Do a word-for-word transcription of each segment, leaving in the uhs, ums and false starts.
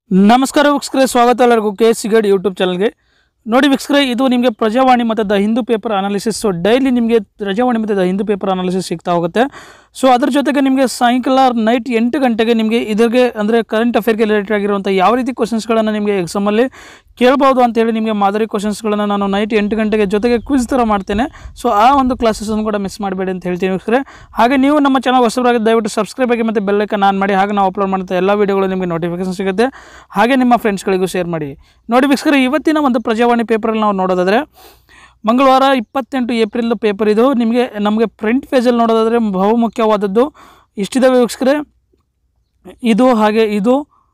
ನಮಸ್ಕಾರ ವೀಕ್ಷಕರೇ, ಸ್ವಾಗತ ಎಲ್ಲರಿಗೂ ಕೆ ಎಸ್ ಸಿಗಡ್ ಯೂಟ್ಯೂಬ್ ಚಾನಲ್ಗೆ. ನೋಡಿ ವೀಕ್ಷಕರೇ, ಇದು ನಿಮಗೆ ಪ್ರಜಾವಾಣಿ ಮತ್ತು the Hindu paper analysis. So daily ನಿಮಗೆ ಪ್ರಜಾವಾಣಿ ಮತ್ತು ದ ಹಿಂದೂ ಪೇಪರ್ ಅನಾಲಿಸಿಸ್ ಸಿಗ್ತಾ ಹೋಗುತ್ತೆ. ಸೊ ಅದ್ರ ಜೊತೆಗೆ ನಿಮಗೆ ಸಾಯಂಕಾಲ ನೈಟ್ ಎಂಟು ಗಂಟೆಗೆ ನಿಮಗೆ ಇದರಿಗೆ ಅಂದರೆ ಕರೆಂಟ್ ಅಫೇರ್ಗೆ ರಿಲೇಟೆಡ್ ಆಗಿರುವಂಥ ಯಾವ ರೀತಿ ಕ್ವಶನ್ಸ್ಗಳನ್ನು ನಿಮಗೆ ಎಕ್ಸಾಮಲ್ಲಿ ಕೇಳ್ಬೋದು ಅಂತೇಳಿ ನಿಮಗೆ ಮಾದರಿ ಕ್ವಶನ್ಸ್ಗಳನ್ನು ನಾನು ನೈಟ್ ಎಂಟು ಗಂಟೆಗೆ ಜೊತೆಗೆ ಕ್ವಿಜ್ ಥರ ಮಾಡ್ತೇನೆ. ಸೊ ಆ ಒಂದು ಕ್ಲಾಸಸ್ಸನ್ನು ಕೂಡ ಮಿಸ್ ಮಾಡಬೇಡಿ ಅಂತ ಹೇಳ್ತೀನಿ ವೀಕ್ಷಕರೇ. ಹಾಗೆ ನೀವು ನಮ್ಮ ಚಾನಲ್ ಹೊಸಬರಾಗಿ ದಯವಿಟ್ಟು ಸಬ್ಸ್ಕ್ರೈಬ್ ಆಗಿ ಮತ್ತು ಬೆಲ್ಲೈಕನ್ ಆನ್ ಮಾಡಿ. ಹಾಗೆ ನಾವು ಅಪ್ಲೋಡ್ ಮಾಡುವಂಥ ಎಲ್ಲ ವೀಡಿಯೋಗಳು ನಿಮಗೆ ನೋಟಿಫಿಕೇಶನ್ ಸಿಗುತ್ತೆ. ಹಾಗೆ ನಿಮ್ಮ ಫ್ರೆಂಡ್ಸ್ಗಳಿಗೂ ಶೇರ್ ಮಾಡಿ. ನೋಡಿ ವೀಕ್ಷಕರೇ, ಇವತ್ತಿನ ಒಂದು ಪ್ರಜಾವಾಣಿ ಪೇಪರಲ್ಲಿ ನಾವು ನೋಡೋದಾದರೆ ಮಂಗಳವಾರ ಇಪ್ಪತ್ತೆಂಟು ಏಪ್ರಿಲ್ ಪೇಪರ್ ಇದು. ನಿಮಗೆ ನಮಗೆ ಫ್ರಂಟ್ ಪೇಜಲ್ಲಿ ನೋಡೋದಾದರೆ ಬಹುಮುಖ್ಯವಾದದ್ದು ಇಷ್ಟಿದ್ದಾವೆ ವೀಕ್ಷಕರೇ. ಇದು ಹಾಗೆ ಇದು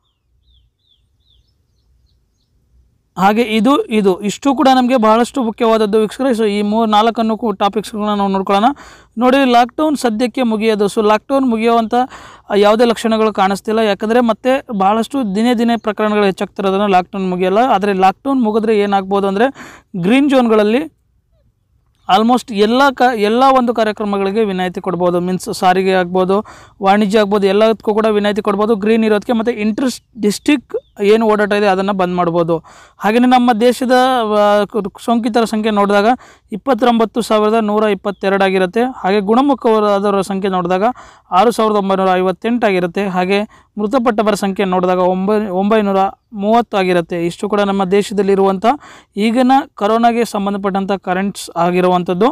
ಹಾಗೆ ಇದು ಇದು ಇಷ್ಟು ಕೂಡ ನಮಗೆ ಬಹಳಷ್ಟು ಮುಖ್ಯವಾದದ್ದು ವೀಕ್ಷಕರೇ. ಸೊ ಈ ಮೂರು ನಾಲ್ಕನ್ನು ಟಾಪಿಕ್ಸ್ಗಳನ್ನ ನಾವು ನೋಡ್ಕೊಳ್ಳೋಣ. ನೋಡಿ, ಲಾಕ್ಡೌನ್ ಸದ್ಯಕ್ಕೆ ಮುಗಿಯೋದು. ಸೊ ಲಾಕ್ಡೌನ್ ಮುಗಿಯುವಂಥ ಯಾವುದೇ ಲಕ್ಷಣಗಳು ಕಾಣಿಸ್ತಿಲ್ಲ. ಯಾಕಂದರೆ ಮತ್ತೆ ಭಾಳಷ್ಟು ದಿನೇ ದಿನೇ ಪ್ರಕರಣಗಳು ಹೆಚ್ಚಾಗ್ತಿರೋದನ್ನು ಲಾಕ್ಡೌನ್ ಮುಗಿಯಲ್ಲ. ಆದರೆ ಲಾಕ್ಡೌನ್ ಮುಗಿದ್ರೆ ಏನಾಗ್ಬೋದು ಅಂದರೆ ಗ್ರೀನ್ ಝೋನ್ಗಳಲ್ಲಿ ಆಲ್ಮೋಸ್ಟ್ ಎಲ್ಲ ಕ ಎಲ್ಲ ಒಂದು ಕಾರ್ಯಕ್ರಮಗಳಿಗೆ ವಿನಾಯಿತಿ ಕೊಡ್ಬೋದು. ಮೀನ್ಸ್ ಸಾರಿಗೆ ಆಗ್ಬೋದು, ವಾಣಿಜ್ಯ ಆಗ್ಬೋದು, ಎಲ್ಲದಕ್ಕೂ ಕೂಡ ವಿನಾಯಿತಿ ಕೊಡ್ಬೋದು ಗ್ರೀನ್ ಇರೋದಕ್ಕೆ. ಮತ್ತು ಇಂಟ್ರೆಸ್ಟ್ ಡಿಸ್ಟಿಕ್ ಏನು ಓಡಾಟ ಇದೆ ಅದನ್ನು ಬಂದ್ ಮಾಡ್ಬೋದು. ಹಾಗೆಯೇ ನಮ್ಮ ದೇಶದ ಸೋಂಕಿತರ ಸಂಖ್ಯೆ ನೋಡಿದಾಗ ಇಪ್ಪತ್ತೊಂಬತ್ತು ಸಾವಿರದ ನೂರ ಇಪ್ಪತ್ತೆರಡಾಗಿರುತ್ತೆ. ಹಾಗೆ ಗುಣಮುಖರಾದವರ ಸಂಖ್ಯೆ ನೋಡಿದಾಗ ಆರು ಸಾವಿರದ ಒಂಬೈನೂರ ಐವತ್ತೆಂಟಾಗಿರುತ್ತೆ. ಹಾಗೆ ಮೃತಪಟ್ಟವರ ಸಂಖ್ಯೆ ನೋಡಿದಾಗ ಒಂಬೈ ಒಂಬೈನೂರ ಮೂವತ್ತು ಆಗಿರುತ್ತೆ. ಇಷ್ಟು ಕೂಡ ನಮ್ಮ ದೇಶದಲ್ಲಿರುವಂಥ ಈಗಿನ ಕರೋನಾಗೆ ಸಂಬಂಧಪಟ್ಟಂಥ ಕರೆಂಟ್ಸ್ ಆಗಿರುವಂಥದ್ದು.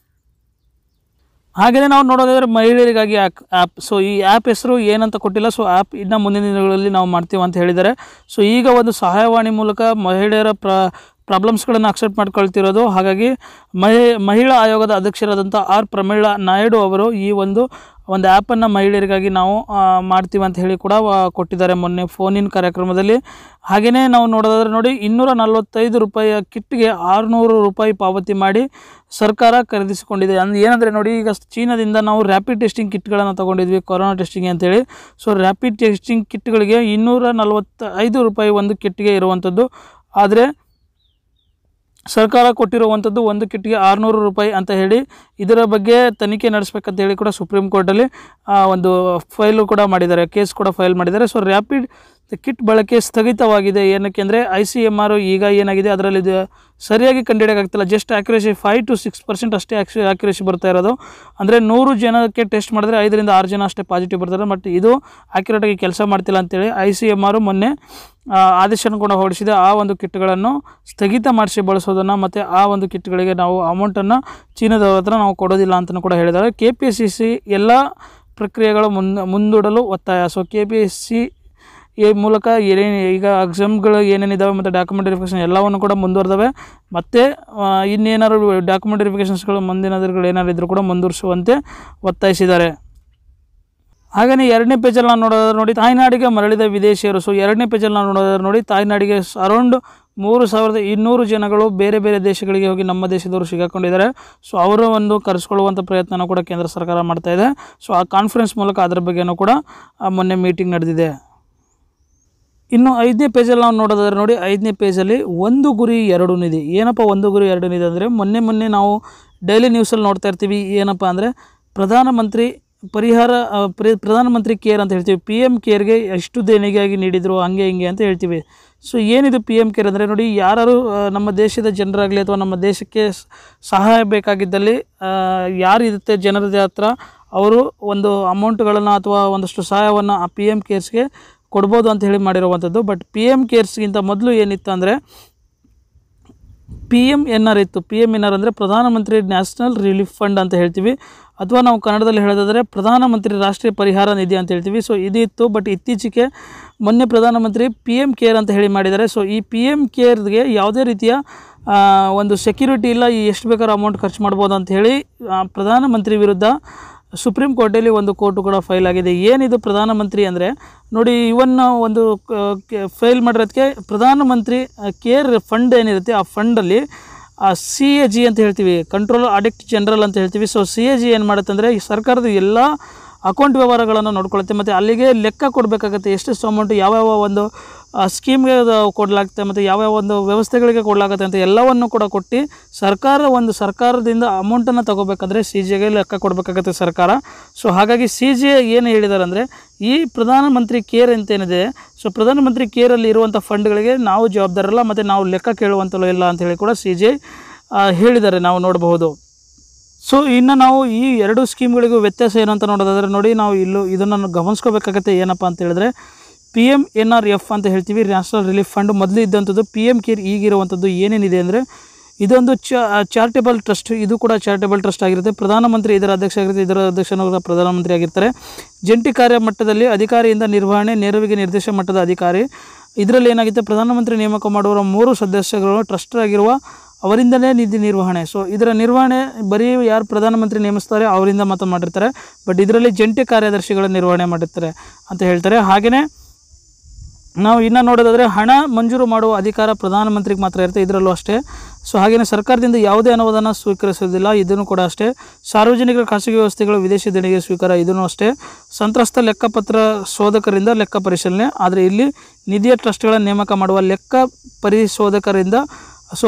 ಹಾಗೆಯೇ ನಾವು ನೋಡೋದಾದರೆ ಮಹಿಳೆಯರಿಗಾಗಿ ಆ್ಯಪ್ ಆ್ಯಪ್ ಸೊ ಈ ಆ್ಯಪ್ ಹೆಸರು ಏನಂತ ಕೊಟ್ಟಿಲ್ಲ. ಸೊ ಆ್ಯಪ್ ಇನ್ನು ಮುಂದಿನ ದಿನಗಳಲ್ಲಿ ನಾವು ಮಾಡ್ತೀವಿ ಅಂತ ಹೇಳಿದ್ದಾರೆ. ಸೊ ಈಗ ಒಂದು ಸಹಾಯವಾಣಿ ಮೂಲಕ ಮಹಿಳೆಯರ ಪ್ರ ಪ್ರಾಬ್ಲಮ್ಸ್ಗಳನ್ನು ಅಕ್ಸೆಪ್ಟ್ ಮಾಡ್ಕೊಳ್ತಿರೋದು. ಹಾಗಾಗಿ ಮಹಿ ಮಹಿಳಾ ಆಯೋಗದ ಅಧ್ಯಕ್ಷರಾದಂಥ ಆರ್ ಪ್ರಮೀಳಾ ನಾಯ್ಡು ಅವರು ಈ ಒಂದು ಒಂದು ಆ್ಯಪನ್ನು ಮಹಿಳೆಯರಿಗಾಗಿ ನಾವು ಮಾಡ್ತೀವಿ ಅಂತ ಹೇಳಿ ಕೂಡ ಕೊಟ್ಟಿದ್ದಾರೆ ಮೊನ್ನೆ ಫೋನಿನ ಕಾರ್ಯಕ್ರಮದಲ್ಲಿ. ಹಾಗೆಯೇ ನಾವು ನೋಡೋದಾದ್ರೆ ನೋಡಿ, ಇನ್ನೂರ ನಲ್ವತ್ತೈದು ರೂಪಾಯಿಯ ಕಿಟ್ಗೆ ಆರುನೂರು ರೂಪಾಯಿ ಪಾವತಿ ಮಾಡಿ ಸರ್ಕಾರ ಖರೀದಿಸಿಕೊಂಡಿದೆ. ಅಂದ್ರೆ ಏನಂದರೆ ನೋಡಿ, ಈಗ ಚೀನಾದಿಂದ ನಾವು ರ್ಯಾಪಿಡ್ ಟೆಸ್ಟಿಂಗ್ ಕಿಟ್ಗಳನ್ನು ತೊಗೊಂಡಿದ್ವಿ ಕೊರೋನಾ ಟೆಸ್ಟಿಂಗ್ ಅಂತೇಳಿ. ಸೊ ರ್ಯಾಪಿಡ್ ಟೆಸ್ಟಿಂಗ್ ಕಿಟ್ಗಳಿಗೆ ಇನ್ನೂರ ನಲ್ವತ್ತೈದು ರೂಪಾಯಿ ಒಂದು ಕಿಟ್ಗೆ ಇರುವಂಥದ್ದು. ಆದರೆ ಸರ್ಕಾರ ಕೊಟ್ಟಿರುವಂಥದ್ದು ಒಂದು ಕಿಟ್ಗೆ ಆರುನೂರು ರೂಪಾಯಿ ಅಂತ ಹೇಳಿ ಇದರ ಬಗ್ಗೆ ತನಿಖೆ ನಡೆಸಬೇಕಂತ ಹೇಳಿ ಕೂಡ ಸುಪ್ರೀಂ ಕೋರ್ಟಲ್ಲಿ ಒಂದು ಫೈಲು ಕೂಡ ಮಾಡಿದ್ದಾರೆ, ಕೇಸ್ ಕೂಡ ಫೈಲ್ ಮಾಡಿದ್ದಾರೆ. ಸೊ ರ್ಯಾಪಿಡ್ ಕಿಟ್ ಬಳಕೆ ಸ್ಥಗಿತವಾಗಿದೆ. ಏನಕ್ಕೆ ಅಂದರೆ ಐ ಸಿ ಎಮ್ ಆರ್ ಈಗ ಏನಾಗಿದೆ ಅದರಲ್ಲಿ ಸರಿಯಾಗಿ ಕಂಡುಹಿಡಿಯೋಕ್ಕಾಗ್ತಿಲ್ಲ. Just accuracy five to six percent ಅಷ್ಟೇ ಆ್ಯಕ್ಚು ಆ್ಯಕ್ಯುರೇಸಿ ಬರ್ತಾ ಇರೋದು. ಅಂದರೆ ನೂರು ಜನಕ್ಕೆ ಟೆಸ್ಟ್ ಮಾಡಿದ್ರೆ ಐದರಿಂದ ಆರು ಜನ ಅಷ್ಟೇ ಪಾಸಿಟಿವ್ ಬರ್ತಾರೆ. ಬಟ್ ಇದು ಆ್ಯಕ್ಯುರೇಟಾಗಿ ಕೆಲಸ ಮಾಡ್ತಿಲ್ಲ ಅಂತೇಳಿ ಐ ಸಿ ಎಮ್ ಆರು ಮೊನ್ನೆ ಆದೇಶನ ಕೂಡ ಹೊರಡಿಸಿದೆ. ಆ ಒಂದು ಕಿಟ್ಗಳನ್ನು ಸ್ಥಗಿತ ಮಾಡಿಸಿ ಬಳಸೋದನ್ನು ಮತ್ತು ಆ ಒಂದು ಕಿಟ್ಗಳಿಗೆ ನಾವು ಅಮೌಂಟನ್ನು ಚೀನಾದವ್ರ ಹತ್ರ ನಾವು ಕೊಡೋದಿಲ್ಲ ಅಂತಲೂ ಕೂಡ ಹೇಳಿದ್ದಾರೆ. K P S C C ಎಲ್ಲ ಪ್ರಕ್ರಿಯೆಗಳು ಮುನ್ ಮುಂದೂಡಲು ಒತ್ತಾಯ. So K P S C ಈ ಮೂಲಕ ಏನೇನು ಈಗ ಎಕ್ಸಾಮ್ಗಳು ಏನೇನಿದ್ದಾವೆ ಮತ್ತು ಡಾಕ್ಯುಮೆಂಟ್ ವೆರಿಫಿಕೇಷನ್ ಎಲ್ಲವನ್ನು ಕೂಡ ಮುಂದುವರೆದವೆ. ಮತ್ತು ಇನ್ನೇನಾದ್ರು ಡಾಕ್ಯುಮೆಂಟ್ ವೆರಿಫಿಕೇಷನ್ಸ್ಗಳು ಮುಂದಿನ ದಿನಗಳು ಏನಾದ್ರು ಇದ್ರೂ ಕೂಡ ಮುಂದುವರಿಸುವಂತೆ ಒತ್ತಾಯಿಸಿದ್ದಾರೆ. ಹಾಗೆಯೇ ಎರಡನೇ ಪೇಜಲ್ಲಿ ನಾವು ನೋಡೋದಾದ್ರೆ ನೋಡಿ, ತಾಯ್ನಾಡಿಗೆ ಮರಳಿದ ವಿದೇಶಿಯರು. ಸೊ ಎರಡನೇ ಪೇಜಲ್ಲಿ ನಾವು ನೋಡೋದಾದ್ರೆ ನೋಡಿ, ತಾಯ್ನಾಡಿಗೆ ಅರೌಂಡ್ ಮೂರು ಸಾವಿರದ ಇನ್ನೂರು ಜನಗಳು ಬೇರೆ ಬೇರೆ ದೇಶಗಳಿಗೆ ಹೋಗಿ ನಮ್ಮ ದೇಶದವರು ಸಿಗಾಕೊಂಡಿದ್ದಾರೆ. ಸೊ ಅವರು ಒಂದು ಕರೆಸ್ಕೊಳ್ಳುವಂಥ ಪ್ರಯತ್ನನೂ ಕೂಡ ಕೇಂದ್ರ ಸರ್ಕಾರ ಮಾಡ್ತಾ ಇದೆ. ಸೊ ಆ ಕಾನ್ಫರೆನ್ಸ್ ಮೂಲಕ ಅದರ ಬಗ್ಗೆನೂ ಕೂಡ ಮೊನ್ನೆ ಮೀಟಿಂಗ್ ನಡೆದಿದೆ. ಇನ್ನು ಐದನೇ ಪೇಜಲ್ಲಿ ನಾವು ನೋಡೋದಾದ್ರೆ ನೋಡಿ, ಐದನೇ ಪೇಜಲ್ಲಿ ಒಂದು ಗುರಿ ಎರಡು ನಿಧಿ. ಏನಪ್ಪ ಒಂದು ಗುರಿ ಎರಡು ನಿಧಿ ಅಂದರೆ, ಮೊನ್ನೆ ಮೊನ್ನೆ ನಾವು ಡೈಲಿ ನ್ಯೂಸಲ್ಲಿ ನೋಡ್ತಾ ಇರ್ತೀವಿ. ಏನಪ್ಪ ಅಂದರೆ ಪ್ರಧಾನಮಂತ್ರಿ ಪರಿಹಾರ ಪ್ರಧಾನಮಂತ್ರಿ ಕೇರ್ ಅಂತ ಹೇಳ್ತೀವಿ. ಪಿ ಎಮ್ ಕೇರ್ಗೆ ಎಷ್ಟು ದೇಣಿಗೆಯಾಗಿ ನೀಡಿದರು ಹಂಗೆ ಹಿಂಗೆ ಅಂತ ಹೇಳ್ತೀವಿ. ಸೊ ಏನಿದು ಪಿ ಎಮ್ ಕೇರ್ ಅಂದರೆ ನೋಡಿ, ಯಾರು ನಮ್ಮ ದೇಶದ ಜನರಾಗಲಿ ಅಥವಾ ನಮ್ಮ ದೇಶಕ್ಕೆ ಸಹಾಯ ಬೇಕಾಗಿದ್ದಲ್ಲಿ ಯಾರು ಇರುತ್ತೆ ಜನರ ಹತ್ರ, ಅವರು ಒಂದು ಅಮೌಂಟ್ಗಳನ್ನು ಅಥವಾ ಒಂದಷ್ಟು ಸಹಾಯವನ್ನು ಆ ಪಿ ಎಮ್ ಕೇರ್ಸ್ಗೆ ಕೊಡ್ಬೋದು ಅಂತ ಹೇಳಿ ಮಾಡಿರುವಂಥದ್ದು. ಬಟ್ ಪಿ ಎಮ್ ಕೇರ್ಸ್ಗಿಂತ ಮೊದಲು ಏನಿತ್ತು ಅಂದರೆ ಪಿ ಎಮ್ ಎನ್ ಆರ್ ಇತ್ತು. ಪಿ ಎಮ್ ಎನ್ ಆರ್ ಅಂದರೆ ಪ್ರಧಾನಮಂತ್ರಿ ನ್ಯಾಷನಲ್ ರಿಲೀಫ್ ಫಂಡ್ ಅಂತ ಹೇಳ್ತೀವಿ, ಅಥವಾ ನಾವು ಕನ್ನಡದಲ್ಲಿ ಹೇಳೋದಾದರೆ ಪ್ರಧಾನಮಂತ್ರಿ ರಾಷ್ಟ್ರೀಯ ಪರಿಹಾರ ನಿಧಿ ಅಂತ ಹೇಳ್ತೀವಿ. ಸೊ ಇದು ಇತ್ತು. ಬಟ್ ಇತ್ತೀಚೆಗೆ ಮೊನ್ನೆ ಪ್ರಧಾನಮಂತ್ರಿ ಪಿ ಎಮ್ ಕೇರ್ ಅಂತ ಹೇಳಿ ಮಾಡಿದ್ದಾರೆ. ಸೊ ಈ ಪಿ ಎಮ್ ಕೇರ್ಗೆ ಯಾವುದೇ ರೀತಿಯ ಒಂದು ಸೆಕ್ಯೂರಿಟಿ ಇಲ್ಲ, ಎಷ್ಟು ಬೇಕಾದ್ರೂ ಅಮೌಂಟ್ ಖರ್ಚು ಮಾಡ್ಬೋದು ಅಂತ ಹೇಳಿ ಪ್ರಧಾನಮಂತ್ರಿ ವಿರುದ್ಧ ಸುಪ್ರೀಂ ಕೋರ್ಟಲ್ಲಿ ಒಂದು ಕೋರ್ಟು ಕೂಡ ಫೈಲ್ ಆಗಿದೆ. ಏನಿದು ಪ್ರಧಾನಮಂತ್ರಿ ಅಂದರೆ ನೋಡಿ, ಇವನ್ನ ಒಂದು ಫೈಲ್ ಮಾಡಿರೋದಕ್ಕೆ ಪ್ರಧಾನಮಂತ್ರಿ ಕೇರ್ ಫಂಡ್ ಏನಿರುತ್ತೆ ಆ ಫಂಡಲ್ಲಿ ಸಿ ಎ ಜಿ ಅಂತ ಹೇಳ್ತೀವಿ, ಕಂಟ್ರೋಲ್ ಆಡಿಟ್ ಜನರಲ್ ಅಂತ ಹೇಳ್ತೀವಿ. ಸೊ ಸಿ ಎ ಜಿ ಏನು ಮಾಡುತ್ತೆ ಅಂದರೆ ಈ ಸರ್ಕಾರದ ಎಲ್ಲ ಅಕೌಂಟ್ ವ್ಯವಹಾರಗಳನ್ನು ನೋಡ್ಕೊಳ್ಳುತ್ತೆ ಮತ್ತು ಅಲ್ಲಿಗೆ ಲೆಕ್ಕ ಕೊಡಬೇಕಾಗುತ್ತೆ. ಎಷ್ಟೆಷ್ಟು ಅಮೌಂಟು ಯಾವ್ಯಾವ ಒಂದು ಸ್ಕೀಮ್ಗೆ ಕೊಡಲಾಗುತ್ತೆ ಮತ್ತು ಯಾವ್ಯಾವ ಒಂದು ವ್ಯವಸ್ಥೆಗಳಿಗೆ ಕೊಡಲಾಗುತ್ತೆ ಅಂತ ಎಲ್ಲವನ್ನು ಕೂಡ ಕೊಟ್ಟು ಸರ್ಕಾರ ಒಂದು ಸರ್ಕಾರದಿಂದ ಅಮೌಂಟನ್ನು ತೊಗೋಬೇಕಂದ್ರೆ ಸಿ ಜಿ ಎಗೆ ಲೆಕ್ಕ ಕೊಡಬೇಕಾಗುತ್ತೆ ಸರ್ಕಾರ. ಸೊ ಹಾಗಾಗಿ ಸಿ ಜಿ ಎ ಏನು ಹೇಳಿದ್ದಾರೆ ಅಂದರೆ ಈ ಪ್ರಧಾನಮಂತ್ರಿ ಕೇರ್ ಅಂತೇನಿದೆ, ಸೊ ಪ್ರಧಾನಮಂತ್ರಿ ಕೇರಲ್ಲಿ ಇರುವಂಥ ಫಂಡ್ಗಳಿಗೆ ನಾವು ಜವಾಬ್ದಾರಲ್ಲ ಮತ್ತು ನಾವು ಲೆಕ್ಕ ಕೇಳುವಂತಲೂ ಇಲ್ಲ ಅಂತ ಹೇಳಿ ಕೂಡ ಸಿ ಜಿ ಎ ಹೇಳಿದ್ದಾರೆ, ನಾವು ನೋಡಬಹುದು. ಸೊ ಇನ್ನು ನಾವು ಈ ಎರಡು ಸ್ಕೀಮ್ಗಳಿಗೂ ವ್ಯತ್ಯಾಸ ಏನು ಅಂತ ನೋಡೋದಾದರೆ ನೋಡಿ, ನಾವು ಇಲ್ಲೂ ಇದನ್ನು ಗಮನಿಸ್ಕೋಬೇಕಾಗತ್ತೆ. ಏನಪ್ಪ ಅಂತ ಹೇಳಿದ್ರೆ P M N R F ಅಂತ ಹೇಳ್ತೀವಿ, ನ್ಯಾಷನಲ್ ರಿಲೀಫ್ ಫಂಡ್. ಮೊದಲು ಇದ್ದಂಥದ್ದು ಪಿ ಎಮ್ ಕೇರ್ ಈಗಿರುವಂಥದ್ದು ಏನೇನಿದೆ ಅಂದರೆ ಇದೊಂದು ಚಾರಿಟೇಬಲ್ ಟ್ರಸ್ಟ್, ಇದು ಕೂಡ ಚಾರಿಟೇಬಲ್ ಟ್ರಸ್ಟ್ ಆಗಿರುತ್ತೆ. ಪ್ರಧಾನಮಂತ್ರಿ ಇದರ ಅಧ್ಯಕ್ಷ ಆಗಿರುತ್ತೆ, ಇದರ ಅಧ್ಯಕ್ಷನೂ ಕೂಡ ಪ್ರಧಾನಮಂತ್ರಿ ಆಗಿರ್ತಾರೆ. ಜಂಟಿ ಕಾರ್ಯ ಮಟ್ಟದಲ್ಲಿ ಅಧಿಕಾರಿಯಿಂದ ನಿರ್ವಹಣೆ, ನೆರವಿಗೆ ನಿರ್ದೇಶ ಮಟ್ಟದ ಅಧಿಕಾರಿ. ಇದರಲ್ಲಿ ಏನಾಗುತ್ತೆ, ಪ್ರಧಾನಮಂತ್ರಿ ನೇಮಕ ಮಾಡುವ ಮೂರು ಸದಸ್ಯಗಳು ಟ್ರಸ್ಟ್ ಆಗಿರುವ ಅವರಿಂದಲೇ ನಿಧಿ ನಿರ್ವಹಣೆ. ಸೊ ಇದರ ನಿರ್ವಹಣೆ ಬರೀ ಯಾರು ಪ್ರಧಾನಮಂತ್ರಿ ನೇಮಿಸ್ತಾರೆ ಅವರಿಂದ ಮಾತ್ರ ಮಾಡಿರ್ತಾರೆ, ಬಟ್ ಇದರಲ್ಲಿ ಜಂಟಿ ಕಾರ್ಯದರ್ಶಿಗಳ ನಿರ್ವಹಣೆ ಮಾಡಿರ್ತಾರೆ ಅಂತ ಹೇಳ್ತಾರೆ. ಹಾಗೆಯೇ ನಾವು ಇನ್ನು ನೋಡೋದಾದರೆ ಹಣ ಮಂಜೂರು ಮಾಡುವ ಅಧಿಕಾರ ಪ್ರಧಾನಮಂತ್ರಿಗೆ ಮಾತ್ರ ಇರುತ್ತೆ, ಇದರಲ್ಲೂ ಅಷ್ಟೇ. ಸೊ ಹಾಗೆಯೇ ಸರ್ಕಾರದಿಂದ ಯಾವುದೇ ಅನುದಾನ ಸ್ವೀಕರಿಸೋದಿಲ್ಲ, ಇದನ್ನು ಕೂಡ ಅಷ್ಟೇ. ಸಾರ್ವಜನಿಕ ಖಾಸಗಿ ವ್ಯವಸ್ಥೆಗಳು ವಿದೇಶಿ ದೇಣಿಗೆ ಸ್ವೀಕಾರ, ಇದನ್ನು ಅಷ್ಟೇ. ಸಂತ್ರಸ್ತ ಲೆಕ್ಕಪತ್ರ ಶೋಧಕರಿಂದ ಲೆಕ್ಕ ಪರಿಶೀಲನೆ, ಆದರೆ ಇಲ್ಲಿ ನಿಧಿಯ ಟ್ರಸ್ಟ್ಗಳ ನೇಮಕ ಮಾಡುವ ಲೆಕ್ಕ ಪರಿಶೋಧಕರಿಂದ ಸೊ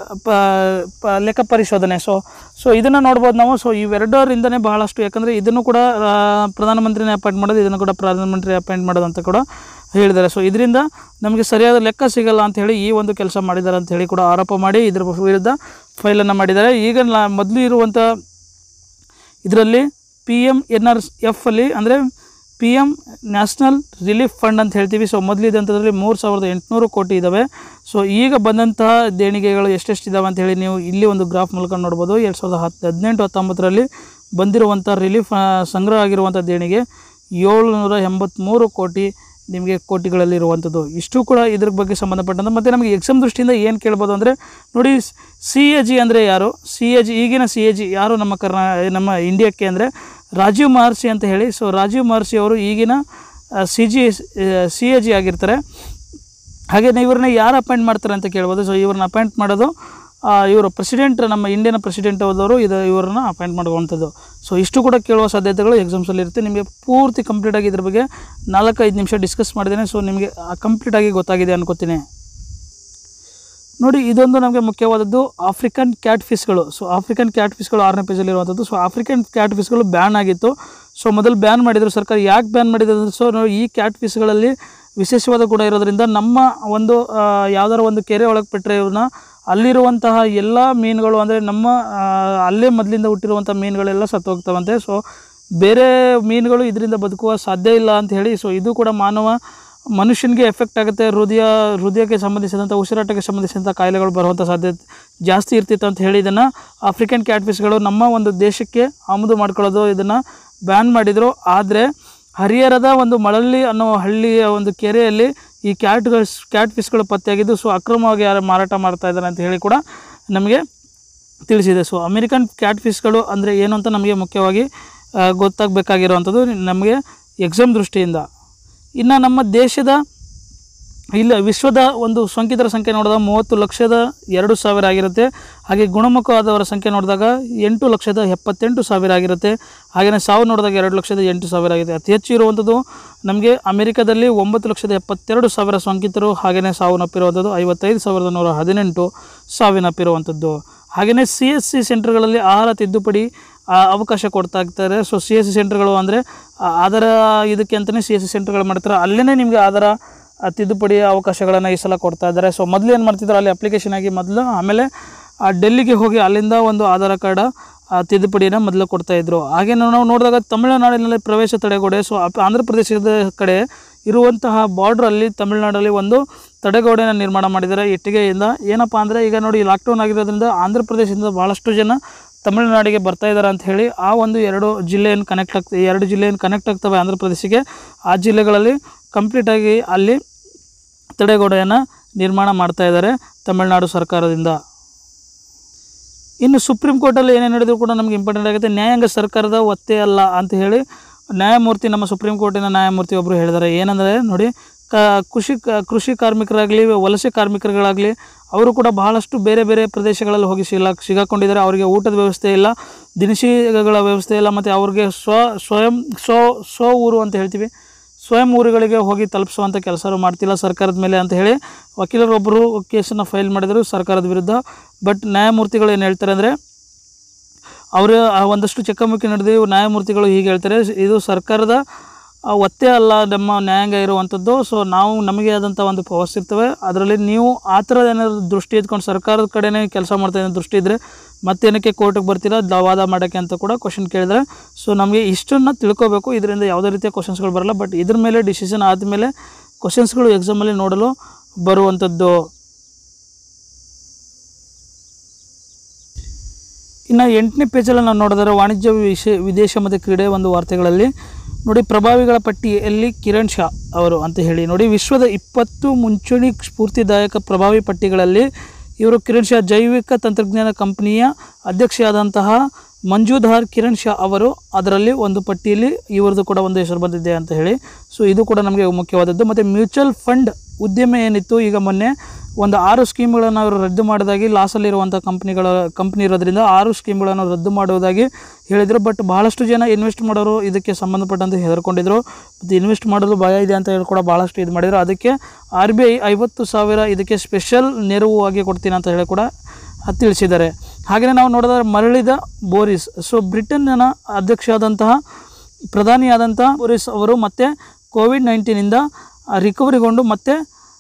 ಲೆಕ್ಕ ಪರಿಶೋಧನೆ. ಸೊ ಸೊ ಇದನ್ನು ನೋಡ್ಬೋದು ನಾವು. ಸೊ ಇವೆರಡರಿಂದನೇ ಬಹಳಷ್ಟು, ಯಾಕಂದರೆ ಇದನ್ನು ಕೂಡ ಪ್ರಧಾನಮಂತ್ರಿನೇ ಅಪಾಯಿಂಟ್ ಮಾಡೋದು, ಇದನ್ನು ಕೂಡ ಪ್ರಧಾನಮಂತ್ರಿ ಅಪಾಯಿಂಟ್ ಮಾಡೋದು ಅಂತ ಕೂಡ ಹೇಳಿದ್ದಾರೆ. ಸೊ ಇದರಿಂದ ನಮಗೆ ಸರಿಯಾದ ಲೆಕ್ಕ ಸಿಗಲ್ಲ ಅಂಥೇಳಿ ಈ ಒಂದು ಕೆಲಸ ಮಾಡಿದ್ದಾರೆ ಅಂಥೇಳಿ ಕೂಡ ಆರೋಪ ಮಾಡಿ ಇದರ ವಿರುದ್ಧ ಫೈಲನ್ನು ಮಾಡಿದ್ದಾರೆ. ಈಗ ಮೊದಲು ಇರುವಂಥ ಇದರಲ್ಲಿ P M N R F ಅಲ್ಲಿ ಅಂದರೆ P M national relief fund ಅಂತ ಹೇಳ್ತೀವಿ. ಸೊ ಮೊದಲಿದ್ದಂಥದ್ರಲ್ಲಿ ಮೂರು ಸಾವಿರದ ಎಂಟುನೂರು ಕೋಟಿ ಇದ್ದಾವೆ. ಸೊ ಈಗ ಬಂದಂತಹ ದೇಣಿಗೆಗಳು ಎಷ್ಟೆಷ್ಟಿದ್ದಾವೆ ಅಂತ ಹೇಳಿ ನೀವು ಇಲ್ಲಿ ಒಂದು ಗ್ರಾಫ್ ಮೂಲಕ ನೋಡ್ಬೋದು. ಎರಡು ಸಾವಿರದ ಹತ್ತು ಹದಿನೆಂಟು ಹತ್ತೊಂಬತ್ತರಲ್ಲಿ ಬಂದಿರುವಂಥ ರಿಲೀಫ್ ಸಂಗ್ರಹ ಆಗಿರುವಂಥ ದೇಣಿಗೆ ಏಳುನೂರ ಎಂಬತ್ತ್ಮೂರು ಕೋಟಿ ನಿಮಗೆ ಕೋಟಿಗಳಲ್ಲಿರುವಂಥದ್ದು. ಇಷ್ಟು ಕೂಡ ಇದ್ರ ಬಗ್ಗೆ ಸಂಬಂಧಪಟ್ಟಂಥ. ಮತ್ತು ನಮಗೆ ಎಕ್ಸಾಮ್ ದೃಷ್ಟಿಯಿಂದ ಏನು ಕೇಳ್ಬೋದು ಅಂದರೆ ನೋಡಿ, ಸಿ ಎ ಜಿ ಅಂದರೆ ಯಾರು, ಸಿ ಎ ಜಿ ಈಗಿನ ಸಿ ಎ ಜಿ ಯಾರು ನಮ್ಮ ಕರ್ನಾ ನಮ್ಮ ಇಂಡಿಯಾಕ್ಕೆ ಅಂದರೆ ರಾಜೀವ್ ಮಹರ್ಷಿ ಅಂತ ಹೇಳಿ. ಸೊ ರಾಜೀವ್ ಮಹರ್ಷಿ ಅವರು ಈಗಿನ C G C A G ಆಗಿರ್ತಾರೆ. ಹಾಗೆ ಇವ್ರನ್ನ ಯಾರು ಅಪಾಯಿಂಟ್ ಮಾಡ್ತಾರೆ ಅಂತ ಕೇಳ್ಬೋದು. ಸೊ ಇವ್ರನ್ನ ಅಪಾಯಿಂಟ್ ಮಾಡೋದು ಇವರು ಪ್ರೆಸಿಡೆಂಟ್, ನಮ್ಮ ಇಂಡಿಯನ್ ಪ್ರೆಸಿಡೆಂಟ್ ಆದವರು ಇದು ಇವ್ರನ್ನ ಅಪಾಯಿಂಟ್ ಮಾಡುವಂಥದ್ದು. ಸೊ ಇಷ್ಟು ಕೂಡ ಕೇಳುವ ಸಾಧ್ಯತೆಗಳು ಎಕ್ಸಾಮ್ಸಲ್ಲಿ ಇರುತ್ತೆ. ನಿಮಗೆ ಪೂರ್ತಿ ಕಂಪ್ಲೀಟಾಗಿ ಇದ್ರ ಬಗ್ಗೆ ನಾಲ್ಕೈದು ನಿಮಿಷ ಡಿಸ್ಕಸ್ ಮಾಡಿದ್ದೇನೆ. ಸೊ ನಿಮಗೆ ಕಂಪ್ಲೀಟಾಗಿ ಗೊತ್ತಾಗಿದೆ ಅನ್ಕೋತೀನಿ. ನೋಡಿ, ಇದೊಂದು ನಮಗೆ ಮುಖ್ಯವಾದದ್ದು ಆಫ್ರಿಕನ್ ಕ್ಯಾಟ್ ಫಿಶ್ಗಳು. ಸೊ ಆಫ್ರಿಕನ್ ಕ್ಯಾಟ್ ಫಿಶ್ಗಳು ಆರನೇ ಪೇಜಲ್ಲಿ ಇರುವಂಥದ್ದು. ಸೊ ಆಫ್ರಿಕನ್ ಕ್ಯಾಟ್ ಫಿಶ್ಗಳು ಬ್ಯಾನ್ ಆಗಿತ್ತು. ಸೊ ಮೊದಲು ಬ್ಯಾನ್ ಮಾಡಿದರು ಸರ್ಕಾರ. ಯಾಕೆ ಬ್ಯಾನ್ ಮಾಡಿದ್ರು ಅಂದರೆ ಸೊ ನಾವು ಈ ಕ್ಯಾಟ್ ಫಿಶ್ಗಳಲ್ಲಿ ವಿಶೇಷವಾದ ಗುಣ ಇರೋದ್ರಿಂದ ನಮ್ಮ ಒಂದು ಯಾವುದಾದ್ರು ಒಂದು ಕೆರೆ ಒಳಗೆ ಬಿಟ್ಟರೆ ಇವನ್ನ ಅಲ್ಲಿರುವಂತಹ ಎಲ್ಲ ಮೀನುಗಳು ಅಂದರೆ ನಮ್ಮ ಅಲ್ಲೇ ಮೊದಲಿಂದ ಹುಟ್ಟಿರುವಂಥ ಮೀನುಗಳೆಲ್ಲ ಸತ್ತು ಹೋಗ್ತವಂತೆ. ಸೊ ಬೇರೆ ಮೀನುಗಳು ಇದರಿಂದ ಬದುಕುವ ಸಾಧ್ಯ ಇಲ್ಲ ಅಂತ ಹೇಳಿ. ಸೊ ಇದು ಕೂಡ ಮಾನವ ಮನುಷ್ಯನಿಗೆ ಎಫೆಕ್ಟ್ ಆಗುತ್ತೆ. ಹೃದಯ ಹೃದಯಕ್ಕೆ ಸಂಬಂಧಿಸಿದಂಥ ಉಸಿರಾಟಕ್ಕೆ ಸಂಬಂಧಿಸಿದಂಥ ಕಾಯಿಲೆಗಳು ಬರುವಂಥ ಸಾಧ್ಯತೆ ಜಾಸ್ತಿ ಇರ್ತಿತ್ತು ಅಂತ ಹೇಳಿ ಇದನ್ನು ಆಫ್ರಿಕನ್ ಕ್ಯಾಟ್ ಫಿಶ್ಗಳು ನಮ್ಮ ಒಂದು ದೇಶಕ್ಕೆ ಆಮದು ಮಾಡ್ಕೊಳ್ಳೋದು ಇದನ್ನು ಬ್ಯಾನ್ ಮಾಡಿದರು. ಆದರೆ ಹರಿಹರದ ಒಂದು ಮಳಲ್ಲಿ ಅನ್ನೋ ಹಳ್ಳಿಯ ಒಂದು ಕೆರೆಯಲ್ಲಿ ಈ ಕ್ಯಾಟ್ಗಳು ಕ್ಯಾಟ್ ಫಿಶ್ಗಳು ಪತ್ತೆಯಾಗಿದ್ದು ಸೊ ಅಕ್ರಮವಾಗಿ ಯಾರು ಮಾರಾಟ ಮಾಡ್ತಾ ಇದ್ದಾರೆ ಅಂತ ಹೇಳಿ ಕೂಡ ನಮಗೆ ತಿಳಿಸಿದೆ. ಸೊ ಅಮೆರಿಕನ್ ಕ್ಯಾಟ್ ಫಿಶ್ಗಳು ಅಂದರೆ ಏನು ಅಂತ ನಮಗೆ ಮುಖ್ಯವಾಗಿ ಗೊತ್ತಾಗಬೇಕಾಗಿರುವಂಥದ್ದು ನಮಗೆ ಎಕ್ಸಾಮ್ ದೃಷ್ಟಿಯಿಂದ. ಇನ್ನು ನಮ್ಮ ದೇಶದ ಇಲ್ಲ ವಿಶ್ವದ ಒಂದು ಸೋಂಕಿತರ ಸಂಖ್ಯೆ ನೋಡಿದಾಗ ಮೂವತ್ತು ಲಕ್ಷದ ಎರಡು ಸಾವಿರ ಆಗಿರುತ್ತೆ. ಹಾಗೆ ಗುಣಮುಖವಾದವರ ಸಂಖ್ಯೆ ನೋಡಿದಾಗ ಎಂಟು ಲಕ್ಷದ ಎಪ್ಪತ್ತೆಂಟು ಸಾವಿರ ಆಗಿರುತ್ತೆ. ಹಾಗೆಯೇ ಸಾವು ನೋಡಿದಾಗ ಎರಡು ಲಕ್ಷದ ಎಂಟು ಸಾವಿರ ಆಗಿದೆ. ಅತಿ ಹೆಚ್ಚು ಇರುವಂಥದ್ದು ನಮಗೆ ಅಮೆರಿಕದಲ್ಲಿ ಒಂಬತ್ತು ಲಕ್ಷದ ಎಪ್ಪತ್ತೆರಡು ಸಾವಿರ ಸೋಂಕಿತರು. ಹಾಗೆಯೇ ಸಾವನ್ನಪ್ಪಿರುವಂಥದ್ದು ಐವತ್ತೈದು ಸಾವಿರದ ನೂರ ಹದಿನೆಂಟು ಸಾವಿನಪ್ಪಿರುವಂಥದ್ದು. ಹಾಗೆಯೇ ಸಿ ಎಸ್ ಸಿ ಸೆಂಟರ್ಗಳಲ್ಲಿ ಆಹಾರ ತಿದ್ದುಪಡಿ ಅವಕಾಶ ಕೊಡ್ತಾ ಇರ್ತಾರೆ. ಸೊ ಸಿ ಎಸ್ ಸಿ ಸೆಂಟರ್ಗಳು ಅಂದರೆ ಆಧಾರ ಇದಕ್ಕೆ ಅಂತಲೇ ಸಿ ಎಸ್ ಸಿ ಸೆಂಟರ್ಗಳು ಮಾಡ್ತಾರೆ. ಅಲ್ಲೇ ನಿಮಗೆ ಆಧಾರ ತಿದ್ದುಪಡಿ ಅವಕಾಶಗಳನ್ನು ಈ ಸಲ ಕೊಡ್ತಾ ಇದ್ದಾರೆ. ಸೊ ಮೊದಲು ಏನು ಮಾಡ್ತಿದ್ರು, ಅಲ್ಲಿ ಅಪ್ಲಿಕೇಶನ್ ಆಗಿ ಮೊದಲು ಆಮೇಲೆ ಡೆಲ್ಲಿಗೆ ಹೋಗಿ ಅಲ್ಲಿಂದ ಒಂದು ಆಧಾರ್ ಕಾರ್ಡ್ ತಿದ್ದುಪಡಿಯನ್ನು ಮೊದಲು ಕೊಡ್ತಾಯಿದ್ರು. ಹಾಗೆ ನಾವು ನೋಡಿದಾಗ ತಮಿಳುನಾಡಿನಲ್ಲಿ ಪ್ರವೇಶ ತಡೆಗೋಡೆ. ಸೊ ಆಂಧ್ರ ಪ್ರದೇಶದ ಕಡೆ ಇರುವಂತಹ ಬಾರ್ಡ್ರಲ್ಲಿ ತಮಿಳುನಾಡಲ್ಲಿ ಒಂದು ತಡೆಗೋಡೆಯನ್ನು ನಿರ್ಮಾಣ ಮಾಡಿದ್ದಾರೆ ಇಟ್ಟಿಗೆಯಿಂದ. ಏನಪ್ಪ ಅಂದರೆ ಈಗ ನೋಡಿ ಲಾಕ್ಡೌನ್ ಆಗಿರೋದ್ರಿಂದ ಆಂಧ್ರ ಪ್ರದೇಶದಿಂದ ಭಾಳಷ್ಟು ಜನ ತಮಿಳುನಾಡಿಗೆ ಬರ್ತಾ ಇದ್ದಾರೆ ಅಂತ ಹೇಳಿ ಆ ಒಂದು ಎರಡು ಜಿಲ್ಲೆಯನ್ನು ಕನೆಕ್ಟ್ ಆಗ್ತದೆ ಎರಡು ಜಿಲ್ಲೆಯನ್ನು ಕನೆಕ್ಟ್ ಆಗ್ತವೆ ಆಂಧ್ರ ಪ್ರದೇಶಕ್ಕೆ. ಆ ಜಿಲ್ಲೆಗಳಲ್ಲಿ ಕಂಪ್ಲೀಟಾಗಿ ಅಲ್ಲಿ ತಡೆಗೋಡೆಯನ್ನು ನಿರ್ಮಾಣ ಮಾಡ್ತಾ ಇದ್ದಾರೆ ತಮಿಳುನಾಡು ಸರ್ಕಾರದಿಂದ. ಇನ್ನು ಸುಪ್ರೀಂ ಕೋರ್ಟಲ್ಲಿ ಏನೇನು ಹೇಳಿದ್ರು ಕೂಡ ನಮಗೆ ಇಂಪಾರ್ಟೆಂಟ್ ಆಗುತ್ತೆ. ನ್ಯಾಯಾಂಗ ಸರ್ಕಾರದ ಒತ್ತೆ ಅಲ್ಲ ಅಂತ ಹೇಳಿ ನ್ಯಾಯಮೂರ್ತಿ ನಮ್ಮ ಸುಪ್ರೀಂ ಕೋರ್ಟಿನ ನ್ಯಾಯಮೂರ್ತಿ ಒಬ್ಬರು ಹೇಳಿದ್ದಾರೆ. ಏನಂದರೆ ನೋಡಿ, ಕ ಕೃಷಿ ಕೃಷಿ ಕಾರ್ಮಿಕರಾಗಲಿ ವಲಸೆ ಕಾರ್ಮಿಕರುಗಳಾಗಲಿ ಅವರು ಕೂಡ ಬಹಳಷ್ಟು ಬೇರೆ ಬೇರೆ ಪ್ರದೇಶಗಳಲ್ಲಿ ಹೋಗಿ ಸಿಗಾ ಸಿಗಾಕೊಂಡಿದ್ದಾರೆ. ಅವರಿಗೆ ಊಟದ ವ್ಯವಸ್ಥೆ ಇಲ್ಲ, ದಿನಸಿಗಳ ವ್ಯವಸ್ಥೆ ಇಲ್ಲ, ಮತ್ತು ಅವ್ರಿಗೆ ಸ್ವ ಸ್ವಯಂ ಸ್ವ ಸ್ವ ಊರು ಅಂತ ಹೇಳ್ತೀವಿ, ಸ್ವ ಸ್ವಯಂ ಊರುಗಳಿಗೆ ಹೋಗಿ ತಲುಪಿಸುವಂಥ ಕೆಲಸ ಮಾಡ್ತಿಲ್ಲ ಸರ್ಕಾರದ ಮೇಲೆ ಅಂತ ಹೇಳಿ ವಕೀಲರೊಬ್ಬರು ಕೇಸನ್ನು ಫೈಲ್ ಮಾಡಿದರು ಸರ್ಕಾರದ ವಿರುದ್ಧ. ಬಟ್ ನ್ಯಾಯಮೂರ್ತಿಗಳು ಏನು ಹೇಳ್ತಾರೆ ಅಂದರೆ, ಅವರು ಒಂದಷ್ಟು ಚಕಮಕಿ ನಡೆದು ನ್ಯಾಯಮೂರ್ತಿಗಳು ಹೀಗೆ ಹೇಳ್ತಾರೆ, ಇದು ಸರ್ಕಾರದ ಒತ್ತೆ ಅಲ್ಲ ನಮ್ಮ ನ್ಯಾಯಾಂಗ ಇರುವಂಥದ್ದು. ಸೊ ನಾವು ನಮಗೆ ಆದಂಥ ಒಂದು ಪವರ್ಸ್ ಇರ್ತವೆ, ಅದರಲ್ಲಿ ನೀವು ಆ ಥರದ ಏನಾದರೂ ದೃಷ್ಟಿ ಇದ್ಕೊಂಡು ಸರ್ಕಾರದ ಕಡೆನೇ ಕೆಲಸ ಮಾಡ್ತಾ ಇರೋ ದೃಷ್ಟಿ ಇದ್ದರೆ ಮತ್ತೇನಕ್ಕೆ ಕೋರ್ಟಿಗೆ ಬರ್ತೀರಾ ವಾದ ಮಾಡೋಕ್ಕೆ ಅಂತ ಕೂಡ ಕ್ವಶನ್ ಕೇಳಿದರೆ. ಸೊ ನಮಗೆ ಇಷ್ಟನ್ನು ತಿಳ್ಕೋಬೇಕು, ಇದರಿಂದ ಯಾವುದೇ ರೀತಿಯ ಕ್ವಶನ್ಸ್ಗಳು ಬರಲ್ಲ. ಬಟ್ ಇದ್ರ ಮೇಲೆ ಡಿಸಿಷನ್ ಆದಮೇಲೆ ಕ್ವಶನ್ಸ್ಗಳು ಎಕ್ಸಾಮಲ್ಲಿ ನೋಡಲು ಬರುವಂಥದ್ದು. ಇನ್ನು ಎಂಟನೇ ಪೇಜಲ್ಲಿ ನಾವು ನೋಡಿದರೆ ವಾಣಿಜ್ಯ ವಿಷಯ ವಿದೇಶ ಮತ್ತು ಕ್ರೀಡೆ ಒಂದು ವಾರ್ತೆಗಳಲ್ಲಿ ನೋಡಿ, ಪ್ರಭಾವಿಗಳ ಪಟ್ಟಿಯಲ್ಲಿ ಕಿರಣ್ ಶಾ ಅವರು ಅಂತ ಹೇಳಿ ನೋಡಿ, ವಿಶ್ವದ ಇಪ್ಪತ್ತು ಮುಂಚೂಣಿ ಸ್ಫೂರ್ತಿದಾಯಕ ಪ್ರಭಾವಿ ಪಟ್ಟಿಗಳಲ್ಲಿ ಇವರು ಕಿರಣ್ ಶಾ ಜೈವಿಕ ತಂತ್ರಜ್ಞಾನ ಕಂಪನಿಯ ಅಧ್ಯಕ್ಷೆಯಾದಂತಹ ಮಂಜುಧಾರ್ ಕಿರಣ್ ಶಾ ಅವರು ಅದರಲ್ಲಿ ಒಂದು ಪಟ್ಟಿಯಲ್ಲಿ ಇವರದ್ದು ಕೂಡ ಒಂದು ಹೆಸರು ಬಂದಿದೆ ಅಂತ ಹೇಳಿ. ಸೊ ಇದು ಕೂಡ ನಮಗೆ ಮುಖ್ಯವಾದದ್ದು. ಮತ್ತು ಮ್ಯೂಚುವಲ್ ಫಂಡ್ ಉದ್ಯಮ ಏನಿತ್ತು, ಈಗ ಮೊನ್ನೆ ಒಂದು ಆರು ಸ್ಕೀಮ್ಗಳನ್ನು ಅವರು ರದ್ದು ಮಾಡೋದಾಗಿ, ಲಾಸಲ್ಲಿರುವಂಥ ಕಂಪ್ನಿಗಳ ಕಂಪ್ನಿ ಇರೋದ್ರಿಂದ ಆರು ಸ್ಕೀಮ್ಗಳನ್ನು ರದ್ದು ಮಾಡುವುದಾಗಿ ಹೇಳಿದರು. ಬಟ್ ಭಾಳಷ್ಟು ಜನ ಇನ್ವೆಸ್ಟ್ ಮಾಡೋರು ಇದಕ್ಕೆ ಸಂಬಂಧಪಟ್ಟಂತೆ ಹೆದರ್ಕೊಂಡಿದ್ರು, ಮತ್ತು ಇನ್ವೆಸ್ಟ್ ಮಾಡೋದು ಭಯ ಇದೆ ಅಂತ ಹೇಳಿ ಕೂಡ ಭಾಳಷ್ಟು ಇದು ಮಾಡಿದರು. ಅದಕ್ಕೆ ಆರ್ ಬಿ ಐ ಐವತ್ತು ಸಾವಿರ ಇದಕ್ಕೆ ಸ್ಪೆಷಲ್ ನೆರವು ಆಗಿ ಕೊಡ್ತೀನಿ ಅಂತ ಹೇಳಿ ಕೂಡ ತಿಳಿಸಿದ್ದಾರೆ. ಹಾಗೆಯೇ ನಾವು ನೋಡಿದ್ರೆ ಮರಳಿದ ಬೋರಿಸ್, ಸೊ ಬ್ರಿಟನ್ನ ಅಧ್ಯಕ್ಷರಾದಂತಹ ಪ್ರಧಾನಿಯಾದಂತಹ ಬೋರಿಸ್ ಅವರು ಮತ್ತೆ ಕೋವಿಡ್ ನೈನ್ಟೀನಿಂದ ರಿಕವರಿಗೊಂಡು ಮತ್ತೆ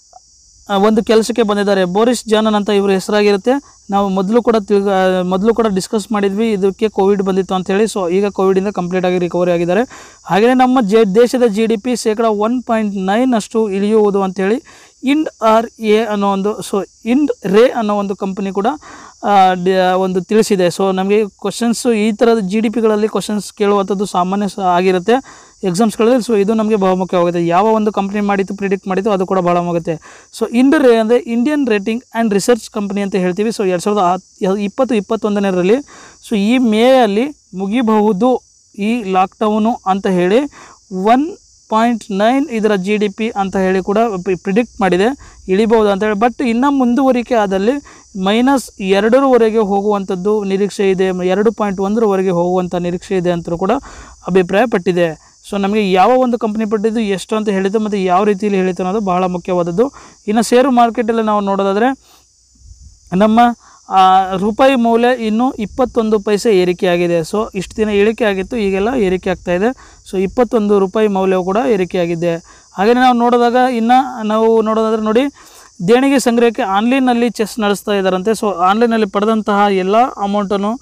ಒಂದು ಕೆಲಸಕ್ಕೆ ಬಂದಿದ್ದಾರೆ. ಬೋರಿಸ್ ಜಾನ್ಸನ್ ಅಂತ ಇವರು ಹೆಸರಾಗಿರುತ್ತೆ. ನಾವು ಮೊದಲು ಕೂಡ ತಿಳ್ಗ ಮೊದಲು ಕೂಡ ಡಿಸ್ಕಸ್ ಮಾಡಿದ್ವಿ, ಇದಕ್ಕೆ ಕೋವಿಡ್ ಬಂದಿತ್ತು ಅಂಥೇಳಿ. ಸೊ ಈಗ ಕೋವಿಡಿಂದ ಕಂಪ್ಲೀಟಾಗಿ ರಿಕವರಿ ಆಗಿದ್ದಾರೆ. ಹಾಗೆಯೇ ನಮ್ಮ ಜೆ ದೇಶದ ಜಿ ಡಿ ಪಿ ಶೇಕಡ ಒನ್ ಪಾಯಿಂಟ್ ನೈನ್ ಅಷ್ಟು ಇಳಿಯುವುದು ಅಂಥೇಳಿ ಇಂಡ್ ಆರ್ ಎ ಅನ್ನೋ ಒಂದು ಸೊ ಇಂಡ್ ರೇ ಅನ್ನೋ ಒಂದು ಕಂಪನಿ ಕೂಡ ಒಂದು ತಿಳಿಸಿದೆ. ಸೊ ನಮಗೆ ಕ್ವಶನ್ಸು ಈ ಥರದ ಜಿ ಡಿ ಪಿಗಳಲ್ಲಿ ಕ್ವಶನ್ಸ್ ಕೇಳುವಂಥದ್ದು ಸಾಮಾನ್ಯ ಆಗಿರುತ್ತೆ ಎಕ್ಸಾಮ್ಸ್ಗಳಲ್ಲಿ. ಸೊ ಇದು ನಮಗೆ ಬಹುಮುಖ್ಯವಾಗುತ್ತೆ. ಯಾವ ಒಂದು ಕಂಪ್ನಿ ಮಾಡಿತ್ತು ಪ್ರಿಡಿಕ್ಟ್ ಮಾಡಿತ್ತು ಅದು ಕೂಡ ಭಾಳ ಮುಗುತ್ತೆ. ಸೊ ಇಂಡ್ ರೇ ಅಂದರೆ Indian rating and research company ಅಂತ ಹೇಳ್ತೀವಿ. ಸೊ ಎರಡು ಸಾವಿರದ ಹತ್ತು ಇಪ್ಪತ್ತು ಇಪ್ಪತ್ತೊಂದನೇರಲ್ಲಿ ಸೊ ಈ ಮೇಯಲ್ಲಿ ಮುಗಿಬಹುದು ಈ ಲಾಕ್ಡೌನು ಅಂತ ಹೇಳಿ ಒನ್ ಪಾಯಿಂಟ್ ನೈನ್ ಇದರ ಜಿ ಡಿ ಪಿ ಅಂತ ಹೇಳಿ ಕೂಡ ಪ್ರಿಡಿಕ್ಟ್ ಮಾಡಿದೆ, ಇಳಿಬಹುದು ಅಂತೇಳಿ. ಬಟ್ ಇನ್ನು ಮುಂದುವರಿಕೆ ಆದಲ್ಲಿ ಮೈನಸ್ ಎರಡರವರೆಗೆ ಹೋಗುವಂಥದ್ದು ನಿರೀಕ್ಷೆ ಇದೆ, ಎರಡು ಪಾಯಿಂಟ್ ಒಂದರವರೆಗೆ ಹೋಗುವಂಥ ನಿರೀಕ್ಷೆ ಇದೆ ಅಂತ ಕೂಡ ಅಭಿಪ್ರಾಯಪಟ್ಟಿದೆ. ಸೊ ನಮಗೆ ಯಾವ ಒಂದು ಕಂಪ್ನಿ ಪಟ್ಟಿದ್ದು ಎಷ್ಟು ಅಂತ ಹೇಳಿದ್ದು ಮತ್ತು ಯಾವ ರೀತಿಯಲ್ಲಿ ಹೇಳಿತು ಅನ್ನೋದು ಬಹಳ ಮುಖ್ಯವಾದದ್ದು. ಇನ್ನು ಷೇರು ಮಾರ್ಕೆಟಲ್ಲಿ ನಾವು ನೋಡೋದಾದರೆ ನಮ್ಮ ರೂಪಾಯಿ ಮೌಲ್ಯ ಇನ್ನೂ ಇಪ್ಪತ್ತೊಂದು ಪೈಸೆ ಏರಿಕೆಯಾಗಿದೆ. ಸೊ ಇಷ್ಟು ದಿನ ಇಳಿಕೆ ಆಗಿತ್ತು, ಈಗೆಲ್ಲ ಏರಿಕೆ ಆಗ್ತಾಯಿದೆ. ಸೊ ಇಪ್ಪತ್ತೊಂದು ರೂಪಾಯಿ ಮೌಲ್ಯವು ಕೂಡ ಏರಿಕೆಯಾಗಿದೆ. ಹಾಗೆಯೇ ನಾವು ನೋಡಿದಾಗ ಇನ್ನು ನಾವು ನೋಡೋದಾದರೆ ನೋಡಿ, ದೇಣಿಗೆ ಸಂಗ್ರಹಕ್ಕೆ ಆನ್ಲೈನಲ್ಲಿ ಚೆಸ್ ನಡೆಸ್ತಾ ಇದ್ದಾರಂತೆ. ಸೊ ಆನ್ಲೈನಲ್ಲಿ ಪಡೆದಂತಹ ಎಲ್ಲ ಅಮೌಂಟನ್ನು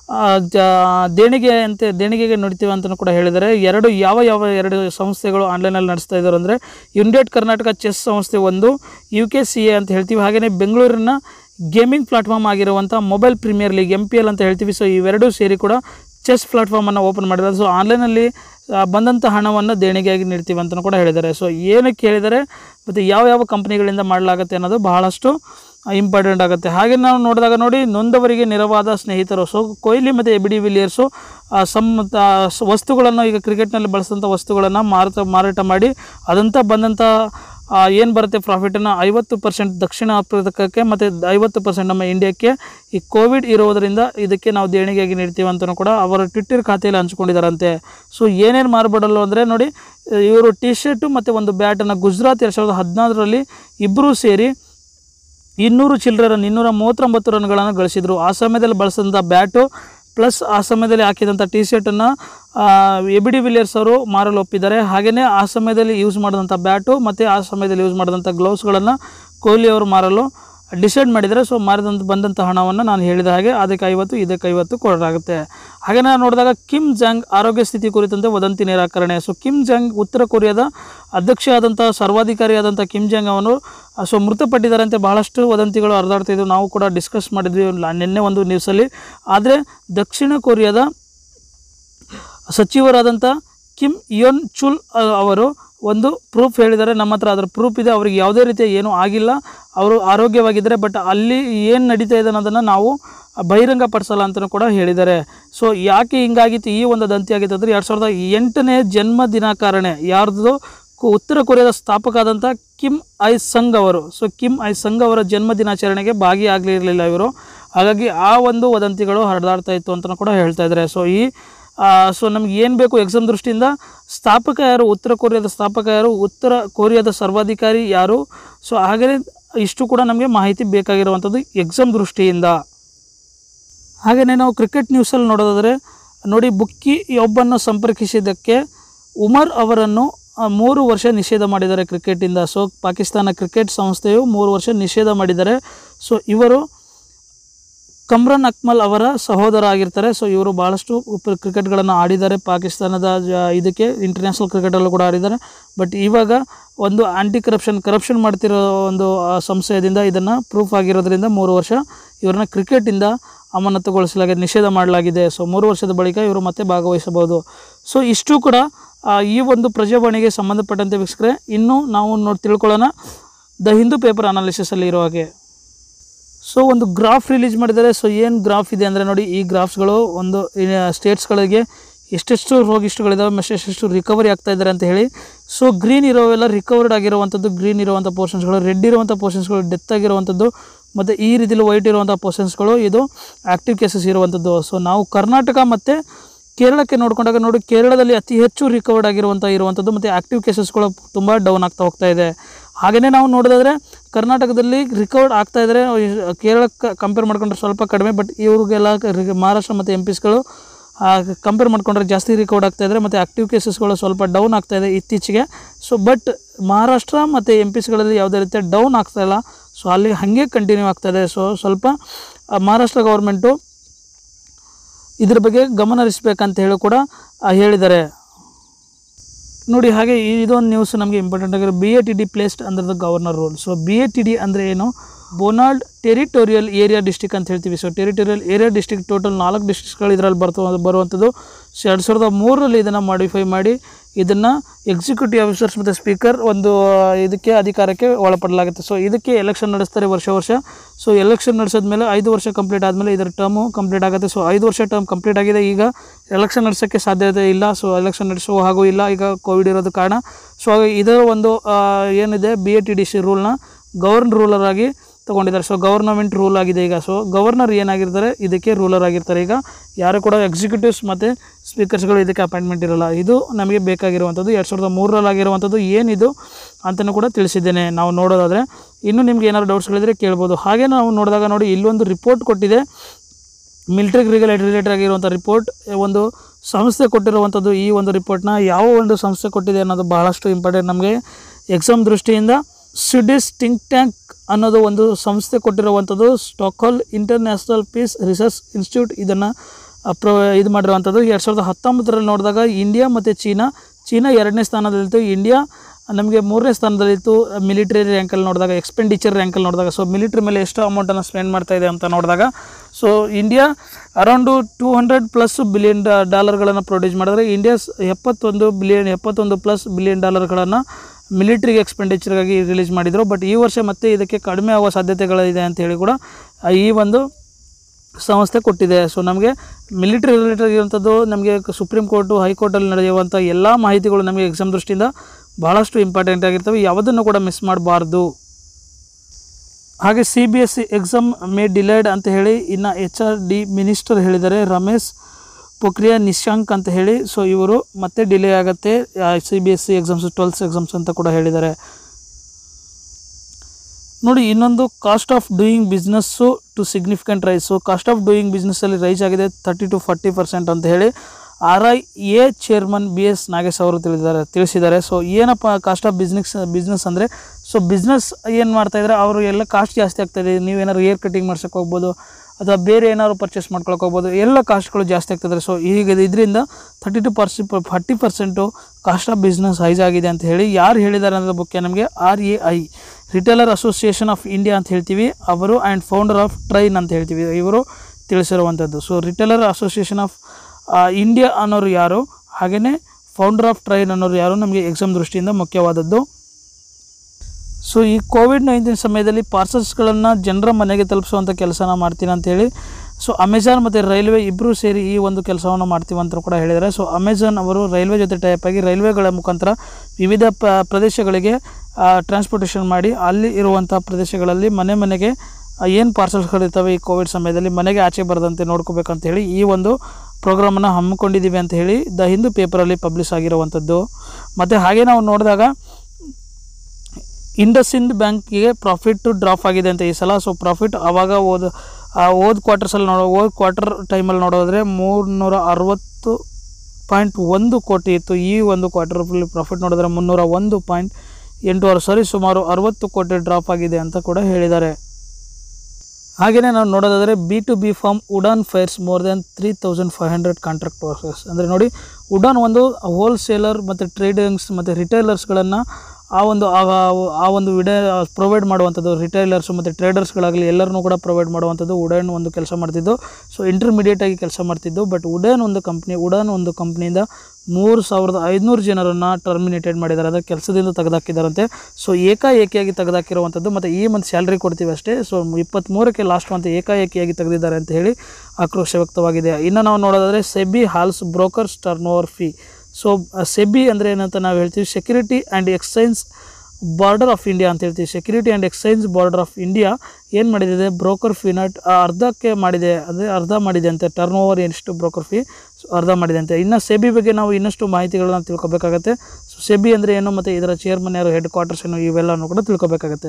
ದೇಣಿಗೆ ಅಂತ ದೇಣಿಗೆಗೆ ನೋಡ್ತೀವಿ ಅಂತಲೂ ಕೂಡ ಹೇಳಿದ್ದಾರೆ. ಎರಡು ಯಾವ ಯಾವ ಎರಡು ಸಂಸ್ಥೆಗಳು ಆನ್ಲೈನಲ್ಲಿ ನಡೆಸ್ತಾ ಇದ್ದಾರೆ ಅಂದರೆ ಯುನೈಟೆಡ್ ಕರ್ನಾಟಕ ಚೆಸ್ ಸಂಸ್ಥೆ ಒಂದು, ಯು ಕೆ ಸಿ ಎ ಅಂತ ಹೇಳ್ತೀವಿ. ಹಾಗೆಯೇ ಬೆಂಗಳೂರಿನ ಗೇಮಿಂಗ್ ಪ್ಲಾಟ್ಫಾರ್ಮ್ ಆಗಿರುವಂಥ mobile premier league M P L ಅಂತ ಹೇಳ್ತೀವಿ. ಸೊ ಇವೆರಡೂ ಸೇರಿ ಕೂಡ ಚೆಸ್ ಪ್ಲಾಟ್ಫಾರ್ಮನ್ನು ಓಪನ್ ಮಾಡಿದ್ದಾರೆ. ಸೊ ಆನ್ಲೈನಲ್ಲಿ ಬಂದಂಥ ಹಣವನ್ನು ದೇಣಿಗೆಯಾಗಿ ನೀಡ್ತೀವಿ ಅಂತಲೂ ಕೂಡ ಹೇಳಿದ್ದಾರೆ. ಸೊ ಏನಕ್ಕೆ ಹೇಳಿದ್ದಾರೆ ಮತ್ತು ಯಾವ ಯಾವ ಕಂಪ್ನಿಗಳಿಂದ ಮಾಡಲಾಗುತ್ತೆ ಅನ್ನೋದು ಬಹಳಷ್ಟು ಇಂಪಾರ್ಟೆಂಟ್ ಆಗುತ್ತೆ. ಹಾಗೆ ನಾವು ನೋಡಿದಾಗ ನೋಡಿ, ನೊಂದವರಿಗೆ ನೆರವಾದ ಸ್ನೇಹಿತರು. ಸೊ ಕೊಹ್ಲಿ ಮತ್ತು A B de Villiers some ವಸ್ತುಗಳನ್ನು ಈಗ ಕ್ರಿಕೆಟ್ನಲ್ಲಿ ಬಳಸಿದಂಥ ವಸ್ತುಗಳನ್ನು ಮಾರಾಟ ಮಾರಾಟ ಮಾಡಿ ಅದಂತ ಬಂದಂಥ ಏನು ಬರುತ್ತೆ ಪ್ರಾಫಿಟನ್ನು ಐವತ್ತು ಪರ್ಸೆಂಟ್ ದಕ್ಷಿಣ ಆಫ್ರಿಕಾಕ್ಕೆ ಮತ್ತು ಐವತ್ತು ಪರ್ಸೆಂಟ್ ನಮ್ಮ ಇಂಡಿಯಾಕ್ಕೆ ಈ ಕೋವಿಡ್ ಇರೋದರಿಂದ ಇದಕ್ಕೆ ನಾವು ದೇಣಿಗೆಯಾಗಿ ನೀಡ್ತೀವಿ ಅಂತಲೂ ಕೂಡ ಅವರ ಟ್ವಿಟ್ಟರ್ ಖಾತೆಯಲ್ಲಿ ಹಂಚ್ಕೊಂಡಿದ್ದಾರಂತೆ. ಸೊ ಏನೇನು ಮಾರ್ಬಡಲು ಅಂದರೆ ನೋಡಿ, ಇವರು ಟಿ ಶರ್ಟು ಮತ್ತು ಒಂದು ಬ್ಯಾಟನ್ನು ಗುಜರಾತ್ ಎರಡು ಸಾವಿರದ ಹದಿನಾರರಲ್ಲಿ ಇಬ್ಬರೂ ಸೇರಿ ಇನ್ನೂರು ಚಿಲ್ಲರೆ ರನ್ ಇನ್ನೂರ ಮೂವತ್ತೊಂಬತ್ತು ರನ್ಗಳನ್ನು ಗಳಿಸಿದರು. ಆ ಸಮಯದಲ್ಲಿ ಬಳಸಿದಂಥ ಬ್ಯಾಟು ಪ್ಲಸ್ ಆ ಸಮಯದಲ್ಲಿ ಹಾಕಿದಂಥ ಟಿ ಶರ್ಟನ್ನು ಎ ಬಿ ಡಿ ವಿಲಿಯರ್ಸ್ ಅವರು ಮಾರಲು ಒಪ್ಪಿದ್ದಾರೆ. ಹಾಗೆಯೇ ಆ ಸಮಯದಲ್ಲಿ ಯೂಸ್ ಮಾಡಿದಂಥ ಬ್ಯಾಟು ಮತ್ತು ಆ ಸಮಯದಲ್ಲಿ ಯೂಸ್ ಮಾಡಿದಂಥ ಗ್ಲೌಸ್ಗಳನ್ನು ಕೊಹ್ಲಿ ಅವರು ಮಾರಲು ಡಿಸೈಡ್ ಮಾಡಿದರೆ. ಸೊ ಮಾರಿದಂಥ ಬಂದಂಥ ಹಣವನ್ನು ನಾನು ಹೇಳಿದ ಹಾಗೆ ಅದಕ್ಕೆ ಐವತ್ತು ಇದಕ್ಕೆ ಐವತ್ತು ಕೊಡಲಾಗುತ್ತೆ. ಹಾಗೆ ನಾವು ನೋಡಿದಾಗ ಕಿಮ್ ಜಾಂಗ್ ಆರೋಗ್ಯ ಸ್ಥಿತಿ ಕುರಿತಂತೆ ವದಂತಿ ನಿರಾಕರಣೆ. ಸೊ ಕಿಮ್ ಜಾಂಗ್ ಉತ್ತರ ಕೊರಿಯಾದ ಅಧ್ಯಕ್ಷರಾದಂಥ ಸರ್ವಾಧಿಕಾರಿಯಾದಂಥ ಕಿಮ್ ಜಾಂಗ್ ಅವನು ಸೊ ಮೃತಪಟ್ಟಿದ್ದಾರೆ ಅಂತ ಬಹಳಷ್ಟು ವದಂತಿಗಳು ಹರಿದಾಡ್ತಿದ್ವು. ನಾವು ಕೂಡ ಡಿಸ್ಕಸ್ ಮಾಡಿದ್ವಿ ನಿನ್ನೆ ಒಂದು ನ್ಯೂಸಲ್ಲಿ. ಆದರೆ ದಕ್ಷಿಣ ಕೊರಿಯಾದ ಸಚಿವರಾದಂಥ ಕಿಮ್ ಯೋನ್ ಚುಲ್ ಅವರು ಒಂದು ಪ್ರೂಫ್ ಹೇಳಿದ್ದಾರೆ, ನಮ್ಮ ಹತ್ರ ಅದರ ಪ್ರೂಫ್ ಇದೆ, ಅವ್ರಿಗೆ ಯಾವುದೇ ರೀತಿಯ ಏನೂ ಆಗಿಲ್ಲ, ಅವರು ಆರೋಗ್ಯವಾಗಿದ್ದರೆ. ಬಟ್ ಅಲ್ಲಿ ಏನು ನಡೀತಾ ಇದೆ ಅನ್ನೋದನ್ನು ನಾವು ಬಹಿರಂಗ ಪಡಿಸಲ್ಲ ಅಂತಲೂ ಕೂಡ ಹೇಳಿದ್ದಾರೆ. ಸೊ ಯಾಕೆ ಹಿಂಗಾಗಿತ್ತು ಈ ಒಂದು ದಂತಿ ಆಗಿತ್ತು ಅಂದರೆ ಎರಡು ಸಾವಿರದ ಎಂಟನೇ ಜನ್ಮ ದಿನಾಚರಣೆ ಯಾರ್ದು ಉತ್ತರ ಕೊರಿಯಾದ ಸ್ಥಾಪಕ ಆದಂಥ ಕಿಮ್ ಐ ಸಂಗ್ ಅವರು. ಸೊ ಕಿಮ್ ಐ ಸಂಗ್ ಅವರ ಜನ್ಮ ದಿನಾಚರಣೆಗೆ ಭಾಗಿಯಾಗಲಿರಲಿಲ್ಲ ಇವರು. ಹಾಗಾಗಿ ಆ ಒಂದು ವದಂತಿಗಳು ಹರಿದಾಡ್ತಾ ಇತ್ತು ಅಂತಲೂ ಕೂಡ ಹೇಳ್ತಾ ಇದ್ದಾರೆ. ಸೊ ಈ ಸೊ ನಮ್ಗೆ ಏನು ಬೇಕು ಎಕ್ಸಾಮ್ ದೃಷ್ಟಿಯಿಂದ, ಸ್ಥಾಪಕ ಯಾರು, ಉತ್ತರ ಕೊರಿಯಾದ ಸ್ಥಾಪಕ ಯಾರು, ಉತ್ತರ ಕೊರಿಯಾದ ಸರ್ವಾಧಿಕಾರಿ ಯಾರು, ಸೊ ಹಾಗೆಯೇ ಇಷ್ಟು ಕೂಡ ನಮಗೆ ಮಾಹಿತಿ ಬೇಕಾಗಿರುವಂಥದ್ದು ಎಕ್ಸಾಮ್ ದೃಷ್ಟಿಯಿಂದ. ಹಾಗೆಯೇ ನಾವು ಕ್ರಿಕೆಟ್ ನ್ಯೂಸಲ್ಲಿ ನೋಡೋದಾದರೆ ನೋಡಿ, ಬುಕ್ಕಿ ಒಬ್ಬನ್ನು ಸಂಪರ್ಕಿಸಿದ್ದಕ್ಕೆ ಉಮರ್ ಅವರನ್ನು ಮೂರು ವರ್ಷ ನಿಷೇಧ ಮಾಡಿದ್ದಾರೆ ಕ್ರಿಕೆಟಿಂದ. ಸೊ ಪಾಕಿಸ್ತಾನ ಕ್ರಿಕೆಟ್ ಸಂಸ್ಥೆಯು ಮೂರು ವರ್ಷ ನಿಷೇಧ ಮಾಡಿದ್ದಾರೆ. ಸೊ ಇವರು ಕಮ್ರಾನ್ ಅಕ್ಮಲ್ ಅವರ ಸಹೋದರ ಆಗಿರ್ತಾರೆ. ಸೊ ಇವರು ಭಾಳಷ್ಟು ಕ್ರಿಕೆಟ್ಗಳನ್ನು ಆಡಿದ್ದಾರೆ ಪಾಕಿಸ್ತಾನದ ಇದಕ್ಕೆ, ಇಂಟರ್ನ್ಯಾಷನಲ್ ಕ್ರಿಕೆಟಲ್ಲೂ ಕೂಡ ಆಡಿದ್ದಾರೆ. ಬಟ್ ಇವಾಗ ಒಂದು ಆ್ಯಂಟಿ ಕರಪ್ಷನ್ ಕರಪ್ಷನ್ ಮಾಡ್ತಿರೋ ಒಂದು ಸಂಶಯದಿಂದ ಇದನ್ನು ಪ್ರೂಫ್ ಆಗಿರೋದ್ರಿಂದ ಮೂರು ವರ್ಷ ಇವರನ್ನ ಕ್ರಿಕೆಟಿಂದ ಅಮಾನತುಗೊಳಿಸಲಾಗಿದೆ, ನಿಷೇಧ ಮಾಡಲಾಗಿದೆ. ಸೊ ಮೂರು ವರ್ಷದ ಬಳಿಕ ಇವರು ಮತ್ತೆ ಭಾಗವಹಿಸಬಹುದು. ಸೊ ಇಷ್ಟು ಕೂಡ ಈ ಒಂದು ಪ್ರಜಾವಾಣಿಗೆ ಸಂಬಂಧಪಟ್ಟಂತೆ ವೀಕ್ಷಕರೇ. ಇನ್ನೂ ನಾವು ನೋಡಿ ತಿಳ್ಕೊಳ್ಳೋಣ ದ ಹಿಂದೂ ಪೇಪರ್ ಅನಾಲಿಸಿಸಲ್ಲಿ ಇರೋ ಹಾಗೆ. ಸೊ ಒಂದು ಗ್ರಾಫ್ ರಿಲೀಸ್ ಮಾಡಿದ್ದಾರೆ. ಸೊ ಏನು ಗ್ರಾಫ್ ಇದೆ ಅಂದರೆ ನೋಡಿ, ಈ ಗ್ರಾಫ್ಸ್ಗಳು ಒಂದು ಸ್ಟೇಟ್ಸ್ಗಳಿಗೆ ಎಷ್ಟೆಷ್ಟು ರೋಗಿಷ್ಟಗಳಿದ್ದಾವೆ ಮತ್ತು ಎಷ್ಟೆಷ್ಟು ರಿಕವರಿ ಆಗ್ತಾ ಇದ್ದಾರೆ ಅಂತ ಹೇಳಿ. ಸೊ ಗ್ರೀನ್ ಇರೋವೆಲ್ಲ ರಿಕವರ್ಡ್ ಆಗಿರುವಂಥದ್ದು, ಗ್ರೀನ್ ಇರುವಂಥ ಪೋರ್ಷನ್ಸ್ಗಳು, ರೆಡ್ ಇರುವಂಥ ಪೋರ್ಷನ್ಸ್ಗಳು ಡೆತ್ ಆಗಿರುವಂಥದ್ದು, ಮತ್ತು ಈ ರೀತಿಲಿ ವೈಟ್ ಇರುವಂಥ ಪೋರ್ಷನ್ಸ್ಗಳು ಇದು ಆ್ಯಕ್ಟಿವ್ ಕೇಸಸ್ ಇರುವಂಥದ್ದು. ಸೊ ನಾವು ಕರ್ನಾಟಕ ಮತ್ತು ಕೇರಳಕ್ಕೆ ನೋಡ್ಕೊಂಡಾಗ ನೋಡಿ, ಕೇರಳದಲ್ಲಿ ಅತಿ ಹೆಚ್ಚು ರಿಕವರ್ಡ್ ಆಗಿರುವಂಥ ಇರುವಂಥದ್ದು ಮತ್ತು ಆ್ಯಕ್ಟಿವ್ ಕೇಸಸ್ಗಳು ತುಂಬ ಡೌನ್ ಆಗ್ತಾ ಹೋಗ್ತಾ ಇದೆ. ಹಾಗೆಯೇ ನಾವು ನೋಡೋದಾದರೆ ಕರ್ನಾಟಕದಲ್ಲಿ ರಿಕವರ್ಡ್ ಆಗ್ತಾ ಇದ್ದಾರೆ, ಕೇರಳಕ್ಕೆ ಕಂಪೇರ್ ಮಾಡ್ಕೊಂಡ್ರೆ ಸ್ವಲ್ಪ ಕಡಿಮೆ. ಬಟ್ ಇವ್ರಿಗೆಲ್ಲ ಮಹಾರಾಷ್ಟ್ರ ಮತ್ತು ಎಂ ಪಿಸ್ಗಳು ಕಂಪೇರ್ ಮಾಡ್ಕೊಂಡ್ರೆ ಜಾಸ್ತಿ ರಿಕವರ್ಡ್ ಆಗ್ತಾಯಿದ್ದಾರೆ ಮತ್ತು ಆ್ಯಕ್ಟಿವ್ ಕೇಸಸ್ಗಳು ಸ್ವಲ್ಪ ಡೌನ್ ಆಗ್ತಾಯಿದೆ ಇತ್ತೀಚೆಗೆ. ಸೊ ಬಟ್ ಮಹಾರಾಷ್ಟ್ರ ಮತ್ತು ಎಂ ಪಿಸ್ಗಳಲ್ಲಿ ಯಾವುದೇ ರೀತಿಯ ಡೌನ್ ಆಗ್ತಾಯಿಲ್ಲ. ಸೊ ಅಲ್ಲಿ ಹಾಗೆ ಕಂಟಿನ್ಯೂ ಆಗ್ತಾಯಿದೆ. ಸೊ ಸ್ವಲ್ಪ ಮಹಾರಾಷ್ಟ್ರ ಗೌರ್ಮೆಂಟು ಇದ್ರ ಬಗ್ಗೆ ಗಮನ ಹರಿಸಬೇಕಂತ ಹೇಳಿ ಕೂಡ ಹೇಳಿದ್ದಾರೆ ನೋಡಿ. ಹಾಗೆ ಇದೊಂದು ನ್ಯೂಸ್ ನಮಗೆ ಇಂಪಾರ್ಟೆಂಟ್ ಆಗಿರೋ, B A T D placed under the governor rule. So B A T D ಅಂದರೆ ಏನು? ಬೋನಾಲ್ಡ್ ಟೆರಿಟೋರಿಯಲ್ ಏರಿಯಾ ಡಿಸ್ಟಿಕ್ ಅಂತ ಹೇಳ್ತೀವಿ. So territorial area district total ನಾಲ್ಕು ಡಿಸ್ಟ್ರಿಕ್ಟ್ಗಳು ಇದರಲ್ಲಿ ಬರ್ತ ಬರುವಂಥದ್ದು. ಸೊ ಎರಡು ಸಾವಿರದ ಮೂರರಲ್ಲಿ ಇದನ್ನು ಮಾಡಿಫೈ ಮಾಡಿ ಇದನ್ನು ಎಕ್ಸಿಕ್ಯೂಟಿವ್ ಆಫೀಸರ್ಸ್ ಮತ್ತು ಸ್ಪೀಕರ್ ಒಂದು ಇದಕ್ಕೆ ಅಧಿಕಾರಕ್ಕೆ ಒಳಪಡಲಾಗುತ್ತೆ. ಸೊ ಇದಕ್ಕೆ ಎಲೆಕ್ಷನ್ ನಡೆಸ್ತಾರೆ ವರ್ಷ ವರ್ಷ. ಸೊ ಎಲೆಕ್ಷನ್ ನಡೆಸಿದ್ಮೇಲೆ ಐದು ವರ್ಷ ಕಂಪ್ಲೀಟ್ ಆದಮೇಲೆ ಇದರ ಟರ್ಮು ಕಂಪ್ಲೀಟ್ ಆಗುತ್ತೆ. ಸೊ ಐದು ವರ್ಷ ಟರ್ಮ್ ಕಂಪ್ಲೀಟ್ ಆಗಿದೆ. ಈಗ ಎಲೆಕ್ಷನ್ ನಡೆಸೋಕ್ಕೆ ಸಾಧ್ಯತೆ ಇಲ್ಲ. ಸೊ ಎಲೆಕ್ಷನ್ ನಡೆಸುವ ಹಾಗೂ ಇಲ್ಲ, ಈಗ ಕೋವಿಡ್ ಇರೋದು ಕಾರಣ. ಸೊ ಇದರ ಒಂದು ಏನಿದೆ B A T D C ರೂಲ್ನ ಗವರ್ನರ್ ರೂಲರ್ ಆಗಿ ತೊಗೊಂಡಿದ್ದಾರೆ. ಸೊ ಗವರ್ನಮೆಂಟ್ ರೂಲ್ ಆಗಿದೆ ಈಗ. ಸೊ ಗವರ್ನರ್ ಏನಾಗಿರ್ತಾರೆ ಇದಕ್ಕೆ ರೂಲರ್ ಆಗಿರ್ತಾರೆ. ಈಗ ಯಾರು ಕೂಡ ಎಕ್ಸಿಕ್ಯೂಟಿವ್ಸ್ ಮತ್ತು ಸ್ಪೀಕರ್ಸ್ಗಳು ಇದಕ್ಕೆ ಅಪಾಯಿಂಟ್ಮೆಂಟ್ ಇರೋಲ್ಲ. ಇದು ನಮಗೆ ಬೇಕಾಗಿರುವಂಥದ್ದು ಎರಡು ಸಾವಿರದ ಮೂರರಲ್ಲಿ ಆಗಿರುವಂಥದ್ದು ಏನಿದು ಅಂತಲೂ ಕೂಡ ತಿಳಿಸಿದ್ದೇನೆ. ನಾವು ನೋಡೋದಾದರೆ ಇನ್ನೂ ನಿಮ್ಗೆ ಏನಾದ್ರು ಡೌಟ್ಸ್ಗಳಿದ್ರೆ ಕೇಳ್ಬೋದು. ಹಾಗೆ ನಾವು ನೋಡಿದಾಗ ನೋಡಿ, ಇಲ್ಲೊಂದು ರಿಪೋರ್ಟ್ ಕೊಟ್ಟಿದೆ, ಮಿಲಿಟರಿಗೆ ರಿಲೇಟೆಡ್ ರಿಲೇಟೆಡ್ ಆಗಿರುವಂಥ ರಿಪೋರ್ಟ್. ಒಂದು ಸಂಸ್ಥೆ ಕೊಟ್ಟಿರುವಂಥದ್ದು. ಈ ಒಂದು ರಿಪೋರ್ಟ್ನ ಯಾವ ಒಂದು ಸಂಸ್ಥೆ ಕೊಟ್ಟಿದೆ ಅನ್ನೋದು ಬಹಳಷ್ಟು ಇಂಪಾರ್ಟೆಂಟ್ ನಮಗೆ ಎಕ್ಸಾಮ್ ದೃಷ್ಟಿಯಿಂದ. ಸ್ವಿಡಿಶ್ ಥಿಂಕ್ ಟ್ಯಾಂಕ್ ಅನ್ನೋದು ಒಂದು ಸಂಸ್ಥೆ ಕೊಟ್ಟಿರುವಂಥದ್ದು, Stockholm international peace research institute ಇದನ್ನು ಪ್ರ ಇದು ಮಾಡಿರುವಂಥದ್ದು. ಎರಡು ಸಾವಿರದ ಹತ್ತೊಂಬತ್ತರಲ್ಲಿ ನೋಡಿದಾಗ ಇಂಡಿಯಾ ಮತ್ತು ಚೀನಾ ಚೀನಾ ಎರಡನೇ ಸ್ಥಾನದಲ್ಲಿತ್ತು, ಇಂಡಿಯಾ ನಮಗೆ ಮೂರನೇ ಸ್ಥಾನದಲ್ಲಿತ್ತು. ಮಿಲಿಟರಿ ರ್ಯಾಂಕಲ್ಲಿ ನೋಡಿದಾಗ, ಎಕ್ಸ್ಪೆಂಡಿಚರ್ ರ್ಯಾಂಕಲ್ಲಿ ನೋಡಿದಾಗ, ಸೊ ಮಿಲಿಟ್ರಿ ಮೇಲೆ ಎಷ್ಟು ಅಮೌಂಟನ್ನು ಸ್ಪೆಂಡ್ ಮಾಡ್ತಾಯಿದೆ ಅಂತ ನೋಡಿದಾಗ, so India around two hundred plus billion ಡಾಲರ್ಗಳನ್ನು ಪ್ರೊಡ್ಯೂಸ್ ಮಾಡಿದ್ರೆ, ಇಂಡಿಯಾ ಎಪ್ಪತ್ತೊಂದು ಬಿಲಿಯನ್ ಎಪ್ಪತ್ತೊಂದು ಪ್ಲಸ್ ಬಿಲಿಯನ್ ಡಾಲರ್ಗಳನ್ನು ಮಿಲಿಟ್ರಿಗೆ ಎಕ್ಸ್ಪೆಂಡಿಚರ್ಗಾಗಿ ರಿಲೀಸ್ ಮಾಡಿದರು. ಬಟ್ ಈ ವರ್ಷ ಮತ್ತೆ ಇದಕ್ಕೆ ಕಡಿಮೆ ಆಗುವ ಸಾಧ್ಯತೆಗಳಿದೆ ಅಂಥೇಳಿ ಕೂಡ ಈ ಒಂದು ಸಂಸ್ಥೆ ಕೊಟ್ಟಿದೆ. ಸೊ ನಮಗೆ ಮಿಲಿಟ್ರಿ ರಿಲೇಟೆಡ್ ಆಗಿರುವಂಥದ್ದು ನಮಗೆ ಸುಪ್ರೀಂ ಕೋರ್ಟು ಹೈಕೋರ್ಟಲ್ಲಿ ನಡೆಯುವಂಥ ಎಲ್ಲ ಮಾಹಿತಿಗಳು ನಮಗೆ ಎಕ್ಸಾಮ್ ದೃಷ್ಟಿಯಿಂದ ಭಾಳಷ್ಟು ಇಂಪಾರ್ಟೆಂಟ್ ಆಗಿರ್ತವೆ. ಯಾವುದನ್ನು ಕೂಡ ಮಿಸ್ ಮಾಡಬಾರ್ದು. ಹಾಗೆ C B S C exam may delayed ಅಂತ ಹೇಳಿ ಇನ್ನು ಎಚ್ ಆರ್ ಡಿ ಮಿನಿಸ್ಟರ್ ಹೇಳಿದ್ದಾರೆ, ರಮೇಶ್ ಪೋಖ್ರಿಯಾಲ್ ನಿಶಾಂಕ್ ಅಂತ ಹೇಳಿ. ಸೊ ಇವರು ಮತ್ತೆ ಡಿಲೇ ಆಗುತ್ತೆ C B S C exams, twelfth exams ಅಂತ ಕೂಡ ಹೇಳಿದ್ದಾರೆ ನೋಡಿ. ಇನ್ನೊಂದು cost of doing business to significant rise. So cost of doing ಬಿಸ್ನೆಸ್ಸಲ್ಲಿ ರೈಸ್ ಆಗಿದೆ ತರ್ಟಿ ಟು ಫಾರ್ಟಿ ಪರ್ಸೆಂಟ್ ಅಂತ ಹೇಳಿ R I A chairman B S Nagesh ಅವರು ತಿಳಿದ್ದಾರೆ ತಿಳಿಸಿದ್ದಾರೆ. ಸೊ ಏನಪ್ಪ ಕಾಸ್ಟ್ ಆಫ್ ಬಿಸ್ನೆಸ್ ಬಿಸ್ನೆಸ್ ಅಂದರೆ, ಸೊ ಬಿಸ್ನೆಸ್ ಏನು ಮಾಡ್ತಾಯಿದ್ರೆ ಅವರು ಎಲ್ಲ ಕಾಸ್ಟ್ ಜಾಸ್ತಿ ಆಗ್ತಾಯಿದೆ. ನೀವೇನಾದ್ರು ಏರ್ ಕಟಿಂಗ್ ಮಾಡ್ಸೋಕ್ಕೆ ಹೋಗ್ಬೋದು ಅಥವಾ ಬೇರೆ ಏನಾದ್ರು ಪರ್ಚೇಸ್ ಮಾಡ್ಕೊಳಕ್ಕೆ ಹೋಗ್ಬೋದು, ಎಲ್ಲ ಕಾಸ್ಟ್ಗಳು ಜಾಸ್ತಿ ಆಗ್ತಿದ್ದಾರೆ. ಸೊ ಈಗ ಇದರಿಂದ ತರ್ಟಿ ಟು ಪರ್ಸೆ forty percent cost of business rise ಆಗಿದೆ ಅಂತ ಹೇಳಿ ಯಾರು ಹೇಳಿದ್ದಾರೆ ಅನ್ನೋದು ಮುಖ್ಯ ನಮಗೆ. R A I retailer association of India ಅಂತ ಹೇಳ್ತೀವಿ ಅವರು, ಆ್ಯಂಡ್ ಫೌಂಡರ್ ಆಫ್ ಟ್ರೈನ್ ಅಂತ ಹೇಳ್ತೀವಿ ಇವರು ತಿಳಿಸಿರುವಂಥದ್ದು. So retailer association of India ಅನ್ನೋರು ಯಾರು, ಹಾಗೆಯೇ ಫೌಂಡರ್ ಆಫ್ ಟ್ರೈನ್ ಅನ್ನೋರು ಯಾರು ನಮಗೆ ಎಕ್ಸಾಮ್ ದೃಷ್ಟಿಯಿಂದ ಮುಖ್ಯವಾದದ್ದು. ಸೊ ಈ ಕೋವಿಡ್ ನೈನ್ಟೀನ್ ಸಮಯದಲ್ಲಿ ಪಾರ್ಸಲ್ಸ್ಗಳನ್ನು ಜನರ ಮನೆಗೆ ತಲುಪಿಸುವಂಥ ಕೆಲಸನ ಮಾಡ್ತೀನಿ ಅಂಥೇಳಿ ಸೊ ಅಮೆಜಾನ್ ಮತ್ತು ರೈಲ್ವೆ ಇಬ್ಬರೂ ಸೇರಿ ಈ ಒಂದು ಕೆಲಸವನ್ನು ಮಾಡ್ತೀವಿ ಅಂತ ಕೂಡ ಹೇಳಿದ್ದಾರೆ. ಸೊ ಅಮೆಜಾನ್ ಅವರು ರೈಲ್ವೆ ಜೊತೆ ಟೈಪ್ ಆಗಿ ರೈಲ್ವೆಗಳ ಮುಖಾಂತರ ವಿವಿಧ ಪ ಪ್ರದೇಶಗಳಿಗೆ ಟ್ರಾನ್ಸ್ಪೋರ್ಟೇಷನ್ ಮಾಡಿ ಅಲ್ಲಿ ಇರುವಂಥ ಪ್ರದೇಶಗಳಲ್ಲಿ ಮನೆ ಮನೆಗೆ ಏನು ಪಾರ್ಸಲ್ಸ್ಗಳಿರ್ತವೆ ಈ ಕೋವಿಡ್ ಸಮಯದಲ್ಲಿ ಮನೆಗೆ ಆಚೆ ಬರದಂತೆ ನೋಡ್ಕೋಬೇಕಂತ ಹೇಳಿ ಈ ಒಂದು ಪ್ರೋಗ್ರಾಮನ್ನು ಹಮ್ಮಿಕೊಂಡಿದ್ದೀವಿ ಅಂತ ಹೇಳಿ ದ ಹಿಂದೂ ಪೇಪರಲ್ಲಿ ಪಬ್ಲಿಷ್ ಆಗಿರುವಂಥದ್ದು. ಮತ್ತು ಹಾಗೆ ನಾವು ನೋಡಿದಾಗ ಇಂಡಸ್ಇಂಡ್ ಬ್ಯಾಂಕಿಗೆ ಪ್ರಾಫಿಟ್ ಡ್ರಾಪ್ ಆಗಿದೆ ಅಂತ ಈ ಸಲ. ಸೊ ಪ್ರಾಫಿಟ್ ಆವಾಗ ಓದ್ ಓದ್ ಕ್ವಾರ್ಟರ್ಸಲ್ಲಿ ನೋಡೋ ಓದ್ ಕ್ವಾರ್ಟರ್ ಟೈಮಲ್ಲಿ ನೋಡೋದ್ರೆ ಮೂರ್ನೂರ ಅರವತ್ತು ಪಾಯಿಂಟ್ ಒಂದು ಕೋಟಿ ಇತ್ತು. ಈ ಒಂದು ಕ್ವಾರ್ಟರ್ಲಿ ಪ್ರಾಫಿಟ್ ನೋಡಿದ್ರೆ ಮುನ್ನೂರ ಒಂದು ಪಾಯಿಂಟ್ ಎಂಟೂವರೆ ಸರಿ ಸುಮಾರು ಅರವತ್ತು ಕೋಟಿ ಡ್ರಾಪ್ ಆಗಿದೆ ಅಂತ ಕೂಡ ಹೇಳಿದ್ದಾರೆ. ಹಾಗೆಯೇ ನಾವು ನೋಡೋದಾದರೆ B to B firm Udaan fires more than three thousand five hundred contract workers. ಅಂದರೆ ನೋಡಿ, ಉಡಾನ್ ಒಂದು ಹೋಲ್ಸೇಲರ್ ಮತ್ತು ಟ್ರೇಡಿಂಗ್ಸ್ ಮತ್ತು ರಿಟೈಲರ್ಸ್ಗಳನ್ನು ಆ ಒಂದು ಆ ಒಂದು ವಿಡ ಪ್ರೊವೈಡ್ ಮಾಡುವಂಥದ್ದು, ರಿಟೈಲರ್ಸು ಮತ್ತು ಟ್ರೇಡರ್ಸ್ಗಳಾಗಲಿ ಎಲ್ಲರನ್ನೂ ಕೂಡ ಪ್ರೊವೈಡ್ ಮಾಡುವಂಥದ್ದು ಉಡಾನ್ ಒಂದು ಕೆಲಸ ಮಾಡ್ತಿದ್ದು. ಸೊ ಇಂಟರ್ಮೀಡಿಯೇಟಾಗಿ ಕೆಲಸ ಮಾಡ್ತಿದ್ದು. ಬಟ್ ಉಡಾನ್ ಒಂದು ಕಂಪ್ನಿ ಉಡಾನ್ ಒಂದು ಕಂಪ್ನಿಯಿಂದ ಮೂರು ಸಾವಿರದ ಐದುನೂರು ಜನರನ್ನು ಟರ್ಮಿನೇಟೆಡ್ ಮಾಡಿದ್ದಾರೆ, ಅದರ ಕೆಲಸದಿಂದ ತೆಗೆದಾಕಿದ್ದಾರಂತೆ. ಸೊ ಏಕಾಏಕಿಯಾಗಿ ತೆಗೆದಾಕಿರುವಂಥದ್ದು. ಮತ್ತು ಈ ಮಂತ್ ಸ್ಯಾಲ್ರಿ ಕೊಡ್ತೀವಿ ಅಷ್ಟೇ, ಸೊ ಇಪ್ಪತ್ತ್ಮೂರಕ್ಕೆ ಲಾಸ್ಟ್ ಮಂತ್ ಏಕಾಏಕಿಯಾಗಿ ತೆಗೆದಿದ್ದಾರೆ ಅಂತ ಹೇಳಿ ಆಕ್ರೋಶ ವ್ಯಕ್ತವಾಗಿದೆ. ಇನ್ನು ನಾವು ನೋಡೋದಾದರೆ SEBI halves brokers turnover fee. So SEBI ಅಂದರೆ ಏನಂತ ನಾವು ಹೇಳ್ತೀವಿ, security and exchange board of India ಅಂತ ಹೇಳ್ತೀವಿ. Security and exchange board of India ಏನು ಮಾಡಿದೆ, ಬ್ರೋಕರ್ ಫೀನಟ್ ಅರ್ಧಕ್ಕೆ ಮಾಡಿದೆ, ಅಂದರೆ ಅರ್ಧ ಮಾಡಿದೆ ಅಂತೆ. ಟರ್ನ್ ಓವರ್ ಎಷ್ಟು ಬ್ರೋಕರ್ ಫೀ ಅರ್ಧ ಮಾಡಿದೆ ಅಂತೆ. ಇನ್ನು ಸೆಬಿ ಬಗ್ಗೆ ನಾವು ಇನ್ನಷ್ಟು ಮಾಹಿತಿಗಳನ್ನ ತಿಳ್ಕೊಬೇಕಾಗತ್ತೆ. ಸೊ ಸೆಬಿ ಅಂದರೆ ಏನು ಮತ್ತು ಇದರ ಚೇರ್ಮನ್ ಯಾರು, ಹೆಡ್ ಕ್ವಾರ್ಟರ್ಸ್ ಏನು, ಇವೆಲ್ಲನೂ ಕೂಡ ತಿಳ್ಕೊಬೇಕಾಗತ್ತೆ.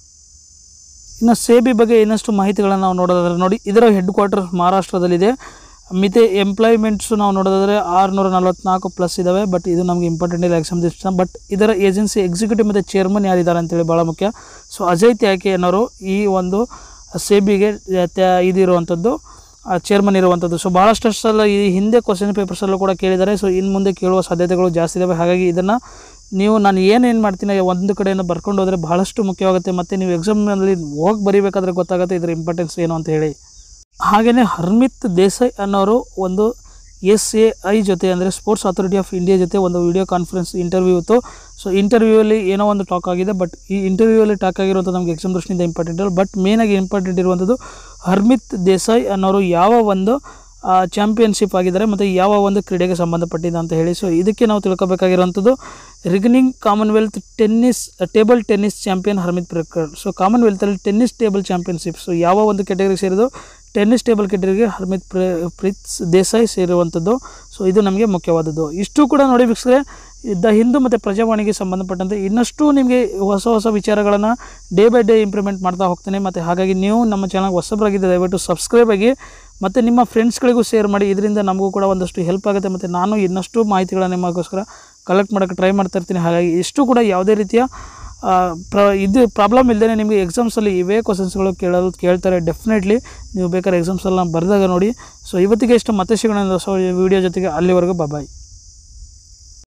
ಇನ್ನು ಸೆಬಿ ಬಗ್ಗೆ ಇನ್ನಷ್ಟು ಮಾಹಿತಿಗಳನ್ನು ನಾವು ನೋಡೋದಾದ್ರೆ ನೋಡಿ, ಇದರ ಹೆಡ್ ಕ್ವಾರ್ಟರ್ ಮಹಾರಾಷ್ಟ್ರದಲ್ಲಿದೆ. ಮಿತಿ ಎಂಪ್ಲಾಯ್ಮೆಂಟ್ಸು ನಾವು ನೋಡೋದಾದರೆ ಆರುನೂರ ನಲ್ವತ್ನಾಲ್ಕು ಪ್ಲಸ್ ಇದ್ದಾವೆ. ಬಟ್ ಇದು ನಮಗೆ ಇಂಪಾರ್ಟೆಂಟ್ ಇಲ್ಲ ಎಕ್ಸಾಮ್ ದಿವಸ. ಬಟ್ ಇದರ ಏಜೆನ್ಸಿ ಎಕ್ಸಿಕ್ಯೂಟಿವ್ ಮತ್ತು ಚೇರ್ಮನ್ ಯಾರಿದ್ದಾರೆ ಅಂತೇಳಿ ಭಾಳ ಮುಖ್ಯ. ಸೊ ಅಜಯ್ ತ್ಯಾಕೆ ಅನ್ನೋರು ಈ ಒಂದು ಸೆಬಿಗೆ ತ್ಯಾ ಇದಿರುವಂಥದ್ದು ಚೇರ್ಮನ್ ಇರುವಂಥದ್ದು. ಸೊ ಭಾಳಷ್ಟು ಸಲ ಈ ಹಿಂದೆ ಕ್ವಶನ್ ಪೇಪರ್ಸಲ್ಲೂ ಕೂಡ ಕೇಳಿದ್ದಾರೆ. ಸೊ ಇನ್ನು ಮುಂದೆ ಕೇಳುವ ಸಾಧ್ಯತೆಗಳು ಜಾಸ್ತಿ ಇದ್ದಾವೆ. ಹಾಗಾಗಿ ಇದನ್ನು ನೀವು ನಾನು ಏನೇನು ಮಾಡ್ತೀನಿ ಒಂದು ಕಡೆಯನ್ನು ಬರ್ಕೊಂಡು ಹೋದರೆ ಬಹಳಷ್ಟು ಮುಖ್ಯವಾಗುತ್ತೆ. ಮತ್ತು ನೀವು ಎಕ್ಸಾಮ್ನಲ್ಲಿ ಹೋಗಿ ಬರೀಬೇಕಾದ್ರೆ ಗೊತ್ತಾಗುತ್ತೆ ಇದರ ಇಂಪಾರ್ಟೆನ್ಸ್ ಏನು ಅಂತ ಹೇಳಿ. ಹಾಗೆಯೇ ಹರ್ಮಿತ್ ದೇಸಾಯಿ ಅನ್ನೋರು ಒಂದು ಎಸ್ ಎ ಐ ಜೊತೆ ಅಂದರೆ ಸ್ಪೋರ್ಟ್ಸ್ ಅಥಾರಿಟಿ ಆಫ್ ಇಂಡಿಯಾ ಜೊತೆ ಒಂದು ವಿಡಿಯೋ ಕಾನ್ಫರೆನ್ಸ್ ಇಂಟರ್ವ್ಯೂ ಇತ್ತು. ಸೊ ಇಂಟರ್ವ್ಯೂವಲ್ಲಿ ಏನೋ ಒಂದು ಟಾಕ್ ಆಗಿದೆ. ಬಟ್ ಈ ಇಂಟರ್ವ್ಯೂವಲ್ಲಿ ಟಾಕ್ ಆಗಿರುವಂಥದ್ದು ನಮಗೆ ಎಕ್ಸಾಮ್ ದೃಷ್ಟಿಯಿಂದ ಇಂಪಾರ್ಟೆಂಟ್ ಇಲ್ಲ. ಬಟ್ ಮೇನಾಗಿ ಇಂಪಾರ್ಟೆಂಟ್ ಇರುವಂಥದ್ದು ಹರ್ಮಿತ್ ದೇಸಾಯಿ ಅನ್ನೋರು ಯಾವ ಒಂದು ಚಾಂಪಿಯನ್ಶಿಪ್ ಆಗಿದ್ದಾರೆ ಮತ್ತು ಯಾವ ಒಂದು ಕ್ರೀಡೆಗೆ ಸಂಬಂಧಪಟ್ಟಿದೆ ಅಂತ ಹೇಳಿ. ಸೊ ಇದಕ್ಕೆ ನಾವು ತಿಳ್ಕೊಬೇಕಾಗಿರುವಂಥದ್ದು reigning Commonwealth tennis table tennis champion Harmeet ಪ್ರಿಕರ್. ಸೊ ಕಾಮನ್ವೆಲ್ತಲ್ಲಿ ಟೆನ್ನಿಸ್ ಟೇಬಲ್ ಚಾಂಪಿಯನ್ಶಿಪ್ ಸೊ ಯಾವ ಒಂದು ಕ್ಯಾಟಗರಿಗೆ ಸೇರಿದು ಟೆನ್ನಿಸ್ ಟೇಬಲ್ ಕ್ಯಾಟಗರಿಗೆ ಹರ್ಮಿತ್ ಪ್ರೀತ್ ದೇಸಾಯಿ ಸೇರಿರುವಂಥದ್ದು. ಸೊ ಇದು ನಮಗೆ ಮುಖ್ಯವಾದದ್ದು. ಇಷ್ಟು ಕೂಡ ನೋಡಿ ವೀಕ್ಷಕರೇ, ದ ಹಿಂದೂ ಮತ್ತು ಪ್ರಜಾವಾಣಿಗೆ ಸಂಬಂಧಪಟ್ಟಂತೆ ಇನ್ನಷ್ಟು ನಿಮಗೆ ಹೊಸ ಹೊಸ ವಿಚಾರಗಳನ್ನು ಡೇ ಬೈ ಡೇ ಇಂಪ್ರೂವ್ಮೆಂಟ್ ಮಾಡ್ತಾ ಹೋಗ್ತೇನೆ. ಮತ್ತು ಹಾಗಾಗಿ ನೀವು ನಮ್ಮ ಚಾನಲ್ಗೆ ಹೊಸಬರಾಗಿದ್ದರೆ ದಯವಿಟ್ಟು ಸಬ್ಸ್ಕ್ರೈಬ್ ಆಗಿ ಮತ್ತು ನಿಮ್ಮ ಫ್ರೆಂಡ್ಸ್ಗಳಿಗೂ ಶೇರ್ ಮಾಡಿ. ಇದರಿಂದ ನಮಗೂ ಕೂಡ ಒಂದಷ್ಟು ಹೆಲ್ಪ್ ಆಗುತ್ತೆ. ಮತ್ತು ನಾನು ಇನ್ನಷ್ಟು ಮಾಹಿತಿಗಳನ್ನು ನಿಮಗೋಸ್ಕರ ಕಲೆಕ್ಟ್ ಮಾಡೋಕ್ಕೆ ಟ್ರೈ ಮಾಡ್ತಾ ಇರ್ತೀನಿ. ಹಾಗಾಗಿ ಇಷ್ಟು ಕೂಡ ಯಾವುದೇ ರೀತಿಯ ಪ್ರ ಇದು ಪ್ರಾಬ್ಲಮ್ ಇಲ್ಲದೇ ನಿಮಗೆ ಎಕ್ಸಾಮ್ಸಲ್ಲಿ ಇವೇ ಕ್ವಶನ್ಸ್ಗಳು ಕೇಳೋದು ಕೇಳ್ತಾರೆ. ಡೆಫಿನೆಟ್ಲಿ ನೀವು ಬೇಕಾದ್ರೆ ಎಕ್ಸಾಮ್ಸಲ್ಲಿ ಬರೆದಾಗ ನೋಡಿ. ಸೊ ಇವತ್ತಿಗೆ ಇಷ್ಟು ಮತ್ತೆ ಸಿಗೋಣ ಹೊಸ ವೀಡಿಯೋ ಜೊತೆಗೆ. ಅಲ್ಲಿವರೆಗೂ ಬಾಯ್.